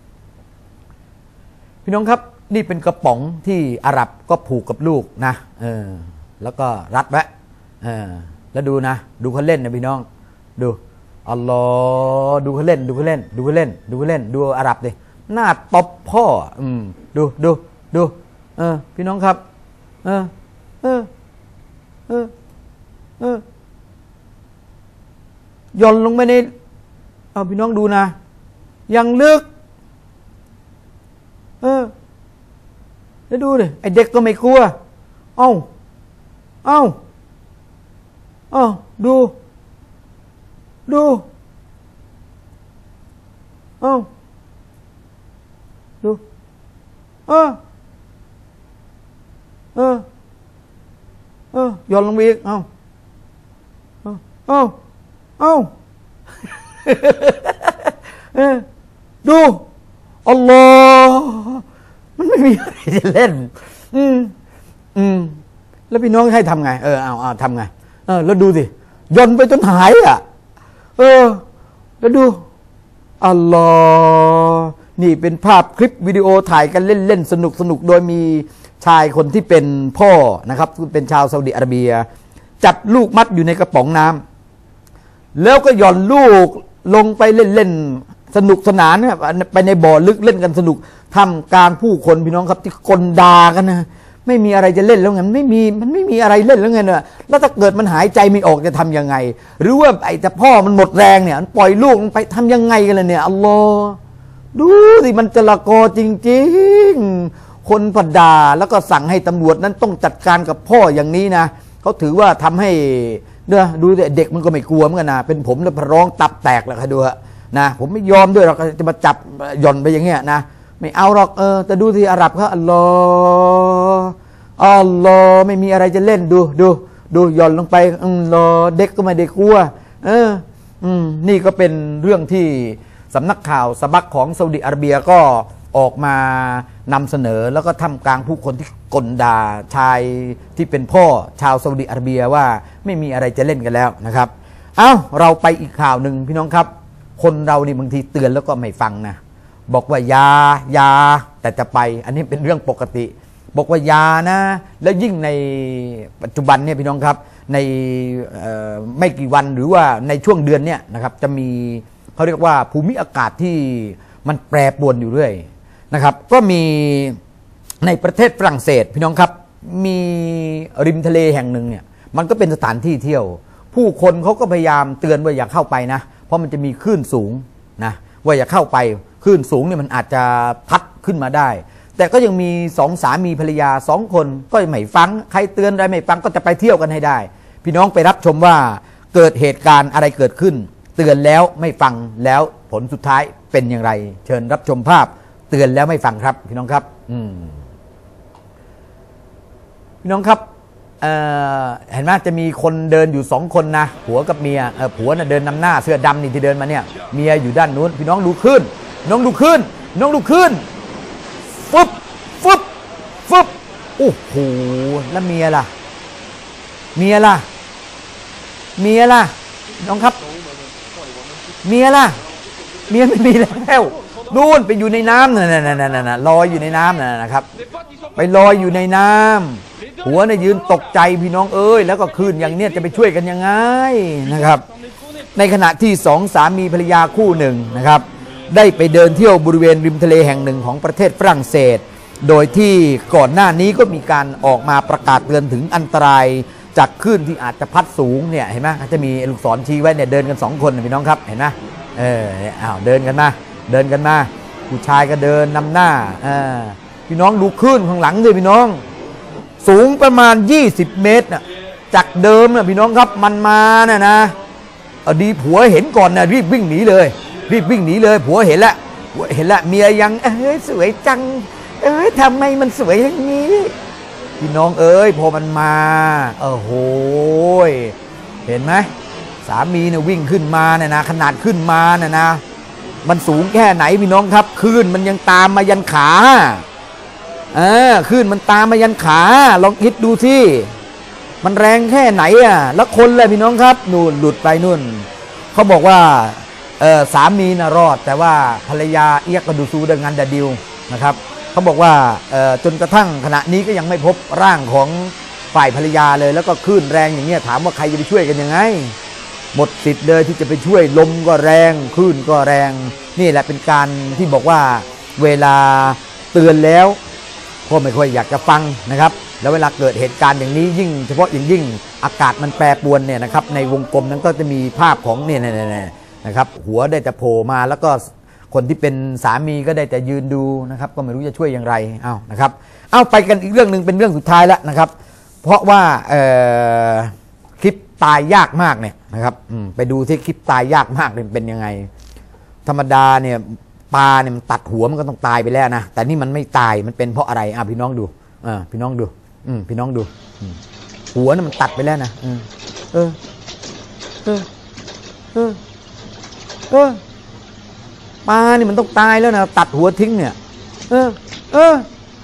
พี่น้องครับนี่เป็นกระป๋องที่อาหรับก็ผูกกับลูกนะเออแล้วก็รัดไว้เออแล้วดูนะดูเขาเล่นนะพี่น้องดูอัลลอฮ์ดูเขาเล่นดูเขาเล่นดูเขาเล่นดูเขาเล่นดูอาหรับดิหน้าตบพ่ออืมดูดูดูเออพี่น้องครับเออเออเออเออย่อนลงไปในเอาพี่น้องดูนะยังลึกเออแล้วดูดิไอเด็กก็ไม่กลัวเอ้าเอ้าเอ้าดูดูเอ้าดูเออเออเออย้อนลงไปอีกเอ้าเอ้าเอ้าเอ้าเออดูอัลลอฮ์มันไม่มีอะไรจะเล่นอืมอืมแล้วพี่น้องให้ทำไงเออเอาเอาทำไงเออแล้วดูสิย่อนไปจนหายอ่ะเออแล้วดูอัลลอฮ์นี่เป็นภาพคลิปวิดีโอถ่ายกันเล่นๆสนุกสนุกโดยมีชายคนที่เป็นพ่อนะครับเป็นชาวซาอุดิอาระเบียจับลูกมัดอยู่ในกระป๋องน้ำแล้วก็หย่อนลูกลงไปเล่นๆสนุกสนานเนี่ยไปในบ่อลึกเล่นกันสนุกทำกลางผู้คนพี่น้องครับที่กลด่ากันนะไม่มีอะไรจะเล่นแล้วไงมันไม่มีมันไม่มีอะไรเล่นแล้วไงเนี่ยแล้วถ้าเกิดมันหายใจไม่ออกจะทำยังไงหรือว่าไอ้แต่พ่อมันหมดแรงเนี่ยมันปล่อยลูกมันไปทำยังไงกันล่ะเนี่ยอัลลอฮ์ดูสิมันจะละกอจริงๆคนผัดด่าแล้วก็สั่งให้ตำรวจนั้นต้องจัดการกับพ่ออย่างนี้นะเขาถือว่าทำให้เนี่ยดูเด็กมันก็ไม่กลัวเหมือนกันนะเป็นผมแล้วพร้องตับแตกแล้วค่ะดูฮะนะผมไม่ยอมด้วยเราจะมาจับหย่อนไปอย่างเงี้ยนะไม่เอาหรอกเออแต่ดูที่อาหรับเขาอัลลอฮ์อัลลอฮ์ไม่มีอะไรจะเล่นดูดูดูหย่อนลงไปอัลลอฮ์เด็กก็ไม่ได้กลัวเอออืมนี่ก็เป็นเรื่องที่สำนักข่าวสบักของซาอุดิอาระเบียก็ออกมานำเสนอแล้วก็ท่ามกลางผู้คนที่กลด่าชายที่เป็นพ่อชาวซาอุดิอาระเบียว่าไม่มีอะไรจะเล่นกันแล้วนะครับเอ้าเราไปอีกข่าวหนึ่งพี่น้องครับคนเรานี่บางทีเตือนแล้วก็ไม่ฟังนะบอกว่ายายาแต่จะไปอันนี้เป็นเรื่องปกติบอกว่ายานะแล้วยิ่งในปัจจุบันเนี่ยพี่น้องครับในไม่กี่วันหรือว่าในช่วงเดือนเนี่ยนะครับจะมีเขาเรียกว่าภูมิอากาศที่มันแปรปรวนอยู่เรื่อยนะครับก็มีในประเทศฝรั่งเศสพี่น้องครับมีริมทะเลแห่งหนึ่งเนี่ยมันก็เป็นสถานที่เที่ยวผู้คนเขาก็พยายามเตือนว่าอย่าเข้าไปนะเพราะมันจะมีคลื่นสูงนะว่าอย่าเข้าไปคลื่นสูงเนี่ยมันอาจจะพัดขึ้นมาได้แต่ก็ยังมีสองสามีภรรยาสองคนก็ไม่ฟังใครเตือนอะไรไม่ฟังก็จะไปเที่ยวกันให้ได้พี่น้องไปรับชมว่าเกิดเหตุการณ์อะไรเกิดขึ้นเตือนแล้วไม่ฟังแล้วผลสุดท้ายเป็นอย่างไรเชิญรับชมภาพเตือนแล้วไม่ฟังครับพี่น้องครับอืมพี่น้องครับ เ, เห็นไหมจะมีคนเดินอยู่สองคนนะผัวกับเมียผัวน่ะเดินนำหน้าเสื้อดำนี่ที่เดินมาเนี่ยเมียอยู่ด้านนู้นพี่น้องดูขึ้นน้องดูขึ้นน้องดูขึ้นฟึบฟึบฟึบโอ้โหแล้วเมียล่ะเมียล่ะเมียล่ะน้องครับเมียล่ะเมียไม่มีแล้วนู่นไปอยู่ในน้ำน่ะน่ะน่ะน่ะลอยอยู่ในน้ำน่ะนะครับไปลอยอยู่ในน้ำหัวเนี่ยยืนตกใจพี่น้องเอ้ยแล้วก็คืนอย่างเนี้ยจะไปช่วยกันยังไงนะครับในขณะที่สองสามีภรรยาคู่หนึ่งนะครับได้ไปเดินเที่ยวบริเวณริมทะเลแห่งหนึ่งของประเทศฝรั่งเศสโดยที่ก่อนหน้านี้ก็มีการออกมาประกาศเตือนถึงอันตรายจากคลื่นที่อาจจะพัดสูงเนี่ยเห็นไหมจะมีลูกศรชี้ไว้เนี่ยเดินกันสองคนพี่น้องครับเห็นไหมเอออ้าวเดินกันมาเดินกันมาผู้ชายก็เดินนำหน้าเออพี่น้องดูคลื่นข้างหลังด้วยพี่น้องสูงประมาณยี่สิบเมตรน่ะจากเดิมน่ะพี่น้องครับมันมาน่ะนะเอาดีผัวเห็นก่อนนะรีบวิ่งหนีเลยรีบวิ่งหนีเลยผัวเห็นแล้วเห็นแล้วเมียยังเอ้ยสวยจังเอ้ยทำไมมันสวยอย่างนี้พี่น้องเอ้ยพอมันมาโอ้โหเห็นไหมสามีเนี่ยวิ่งขึ้นมาเนี่ยนะขนาดขึ้นมาเนี่ยนะมันสูงแค่ไหนพี่น้องครับคลื่นมันยังตามมายันขาเออคลื่นมันตามมายันขาลองคิดดูที่มันแรงแค่ไหนอ่ะแล้วคนเลยพี่น้องครับนู่นหลุดไปนู่นเขาบอกว่าเออสามีน่ะรอดแต่ว่าภรรยาเอียกกระดูซูดังงานดาดิวนะครับเขาบอกว่าเออจนกระทั่งขณะนี้ก็ยังไม่พบร่างของฝ่ายภรรยาเลยแล้วก็คลื่นแรงอย่างเงี้ยถามว่าใครจะไปช่วยกันยังไงหมดสิทธิ์เลยที่จะไปช่วยลมก็แรงคลื่นก็แรงนี่แหละเป็นการที่บอกว่าเวลาเตือนแล้วก็ไม่ค่อยอยากจะฟังนะครับแล้วเวลาเกิดเหตุการณ์อย่างนี้ยิ่งเฉพาะอย่างยิ่งอากาศมันแปรปรวนเนี่ยนะครับในวงกลมนั้นก็จะมีภาพของเนี่ยนะครับหัวได้แต่โผล่มาแล้วก็คนที่เป็นสามีก็ได้แต่ยืนดูนะครับก็ไม่รู้จะช่วยอย่างไรเอานะครับเอาไปกันอีกเรื่องหนึ่งเป็นเรื่องสุดท้ายแล้วนะครับเพราะว่าคลิปตายยากมากเนี่ยนะครับไปดูที่คลิปตายยากมากเป็นยังไงธรรมดาเนี่ยปลาเนี่ยมันตัดหัวมันก็ต้องตายไปแล้วนะแต่นี่มันไม่ตายมันเป็นเพราะอะไรอ่ะพี่น้องดูอ่าพี่น้องดูอืมพี่น้องดูหัวน่ะมันตัดไปแล้วนะเออเออเออเออเออปลานี่มันต้องตายแล้วนะตัดหัวทิ้งเนี่ยเออเออ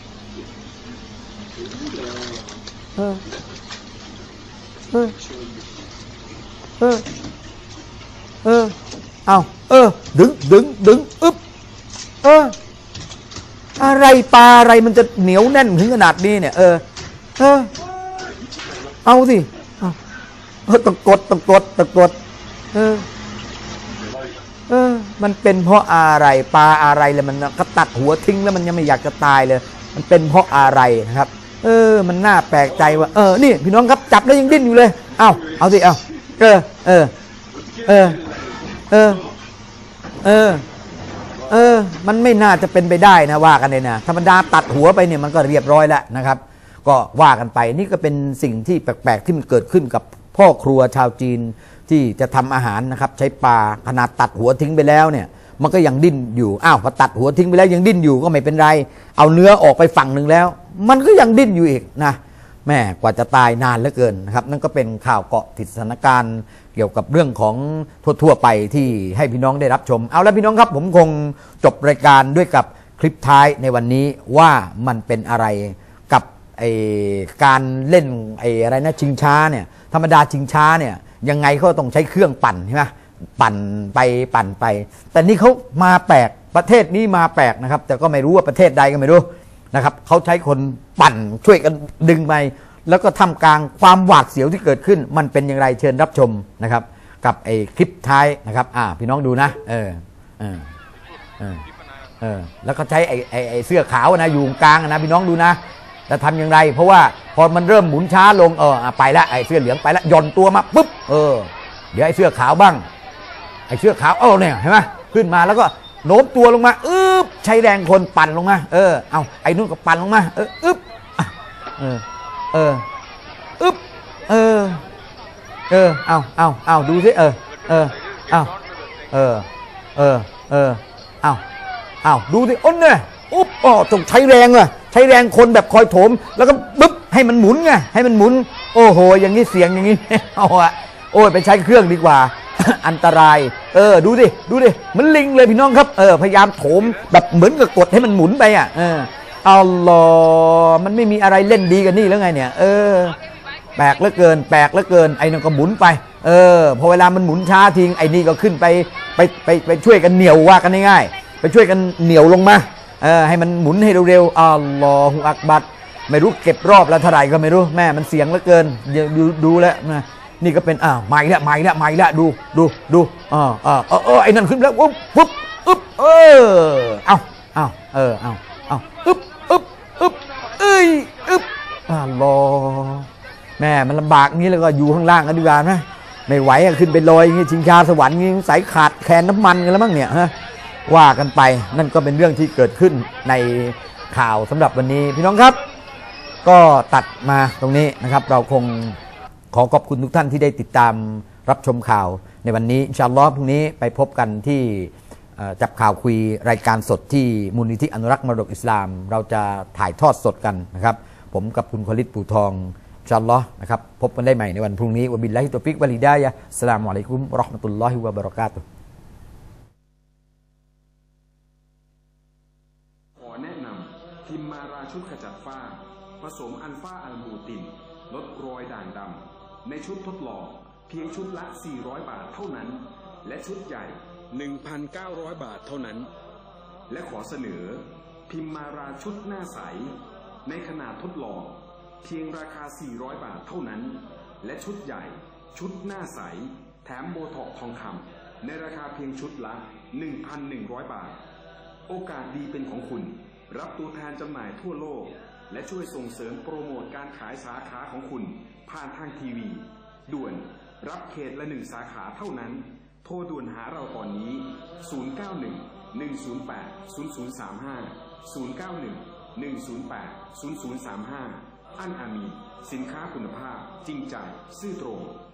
เออเออเออเออเอาเออดึงดึงดึงอึ๊บเอออะไรปลาอะไรมันจะเหนียวแน่นถึงขนาดนี้เนี่ยเออเออเอาสิเออต้องกดต้องกดต้องกดเออเออมันเป็นเพราะอะไรปลาอะไรเลยมันก็ตัดหัวทิ้งแล้วมันยังไม่อยากจะตายเลยมันเป็นเพราะอะไรนะครับเออมันน่าแปลกใจว่าเออนี่พี่น้องครับจับแล้วยังดิ้นอยู่เลยเอาเอาสิเอาเออเออเออเออเออเออมันไม่น่าจะเป็นไปได้นะว่ากันเลยนะธรรมดาตัดหัวไปเนี่ยมันก็เรียบร้อยแล้วนะครับก็ว่ากันไปนี่ก็เป็นสิ่งที่แปลกๆที่มันเกิดขึ้นกับพ่อครัวชาวจีนที่จะทำอาหารนะครับใช้ปลาขนาดตัดหัวทิ้งไปแล้วเนี่ยมันก็ยังดิ้นอยู่อ้าวพอตัดหัวทิ้งไปแล้วยังดิ้นอยู่ก็ไม่เป็นไรเอาเนื้อออกไปฝั่งหนึ่งแล้วมันก็ยังดิ้นอยู่อีกนะแม่กว่าจะตายนานเหลือเกินนะครับนั่นก็เป็นข่าวเกาะติดสถานการณ์เกี่ยวกับเรื่องของทั่วๆไปที่ให้พี่น้องได้รับชมเอาแล้วพี่น้องครับผมคงจบรายการด้วยกับคลิปท้ายในวันนี้ว่ามันเป็นอะไรกับไอการเล่นไออะไรนะชิงช้าเนี่ยธรรมดาชิงช้าเนี่ยยังไงเขาต้องใช้เครื่องปั่นใช่ไหมปั่นไปปั่นไปแต่นี่เขามาแปลกประเทศนี้มาแปลกนะครับแต่ก็ไม่รู้ว่าประเทศใดก็ไม่รู้นะครับเขาใช้คนปั่นช่วยกันดึงไปแล้วก็ทำกลางความหวาดเสียวที่เกิดขึ้นมันเป็นอย่างไรเชิญรับชมนะครับกับไอ้คลิปท้ายนะครับอ่าพี่น้องดูนะเออเออเออเออแล้วก็ใช้ไอ้ไอ้ไอ้เสื้อขาวนะอยู่กลางนะพี่น้องดูนะจะทำอย่างไรเพราะว่าพอมันเริ่มหมุนช้าลงเออไปแล้วไอ้เสื้อเหลืองไปแล้วย่อนตัวมาปุ๊บเออเดี๋ยวไอ้เสื้อขาวบ้างไอ้เสื้อขาวเออเนี่ยเห็นไหมขึ้นมาแล้วก็โน้มตัวลงมาอึ๊บใช้แรงคนปั่นลงมาเออเอาไอ้นู่นก็ปั่นลงมาเอออึ๊บเออเอออึ๊บเออเออเอาเอาเอาดูสิเออเออเอาเออเออเออเอาเอาดูสิอ้นเนี่ยอุ๊บอ๋อต้องใช้แรงว่ะใช้แรงคนแบบคอยโถมแล้วก็ปึ๊บให้มันหมุนไงให้มันหมุนโอ้โหอย่างนี้เสียงอย่างนี้เอาอะโอ้ยไปใช้เครื่องดีกว่าอันตรายเออดูดิดูดิมันลิงเลยพี่น้องครับเออพยายามโถมแบบเหมือนกับกดให้มันหมุนไปอ่ะเอออัลลอฮ์มันไม่มีอะไรเล่นดีกันนี่แล้วไงเนี่ยเออแปลกเหลือเกินแปลกเหลือเกินไอ้นั่นก็หมุนไปเออพอเวลามันหมุนช้าทิ้งไอ้นี่ก็ขึ้นไปไปไปไปช่วยกันเหนี่ยวว่ากันง่ายๆไปช่วยกันเหนี่ยวลงมาเออให้มันหมุนให้เร็วๆอัลลอฮุอักบัรไม่รู้เก็บรอบแล้วเท่าไหร่ก็ไม่รู้แม่มันเสียงเหลือเกินดูดูแล้วนะนี่ก็เป็นอ่าใหม่ละใหม่ละใหม่ละดูดูดูอ่าอ่าเออเออไอ้นั่นขึ้นแล้วปุ๊บปุ๊บอึ๊บเออเอาเอาเออเอาเอาอึ๊บอึ๊บอึ๊บเอ้ยอึ๊บอ่ารอแม่มันลำบากงี้แล้วก็อยู่ข้างล่างกันดีกว่านะไม่ไหวขึ้นไปลอยอย่างงี้ชิงชาสวรรค์งี้สายขาดแคลนน้ำมันกันแล้วมั้งเนี่ยฮะว่ากันไปนั่นก็เป็นเรื่องที่เกิดขึ้นในข่าวสำหรับวันนี้พี่น้องครับก็ตัดมาตรงนี้นะครับเราคงขอขอบคุณทุกท่านที่ได้ติดตามรับชมข่าวในวันนี้อินชาอัลลอฮ์พรุ่งนี้ไปพบกันที่จับข่าวคุยรายการสดที่มูลนิธิอนุรักษ์มรดกอิสลามเราจะถ่ายทอดสดกันนะครับผมกับคุณคอลิดปู่ทองอินชาอัลลอฮ์นะครับพบกันได้ใหม่ในวันพรุ่งนี้วะบิลลาฮิตอฟิกวะลิดายะฮ์อัสสลามุอะลัยกุมวะเราะห์มะตุลลอฮิวะบะเราะกาตุฮ์ชุดขจัดฝ้าผสมอัลฟาอัลบูตินลดรอยด่างดำในชุดทดลองเพียงชุดละสี่ร้อยบาทเท่านั้นและชุดใหญ่ หนึ่งพันเก้าร้อย บาทเท่านั้นและขอเสนอพิมมาราชุดหน้าใสในขนาดทดลองเพียงราคาสี่ร้อยบาทเท่านั้นและชุดใหญ่ชุดหน้าใสแถมโบท็อกทองคำในราคาเพียงชุดละ หนึ่งพันหนึ่งร้อย บาทโอกาสดีเป็นของคุณรับตัวแทนจำหน่ายทั่วโลกและช่วยส่งเสริมโปรโมทการขายสาขาของคุณผ่านทางทีวีด่วนรับเขตละหนึ่งสาขาเท่านั้นโทรด่วนหาเราตอนนี้ศูนย์ เก้า หนึ่ง หนึ่ง ศูนย์ แปด ศูนย์ ศูนย์ สาม ห้า ศูนย์ เก้า หนึ่ง หนึ่ง ศูนย์ แปด ศูนย์ ศูนย์ สาม ห้าอันอามีสินค้าคุณภาพจริงใจซื่อตรง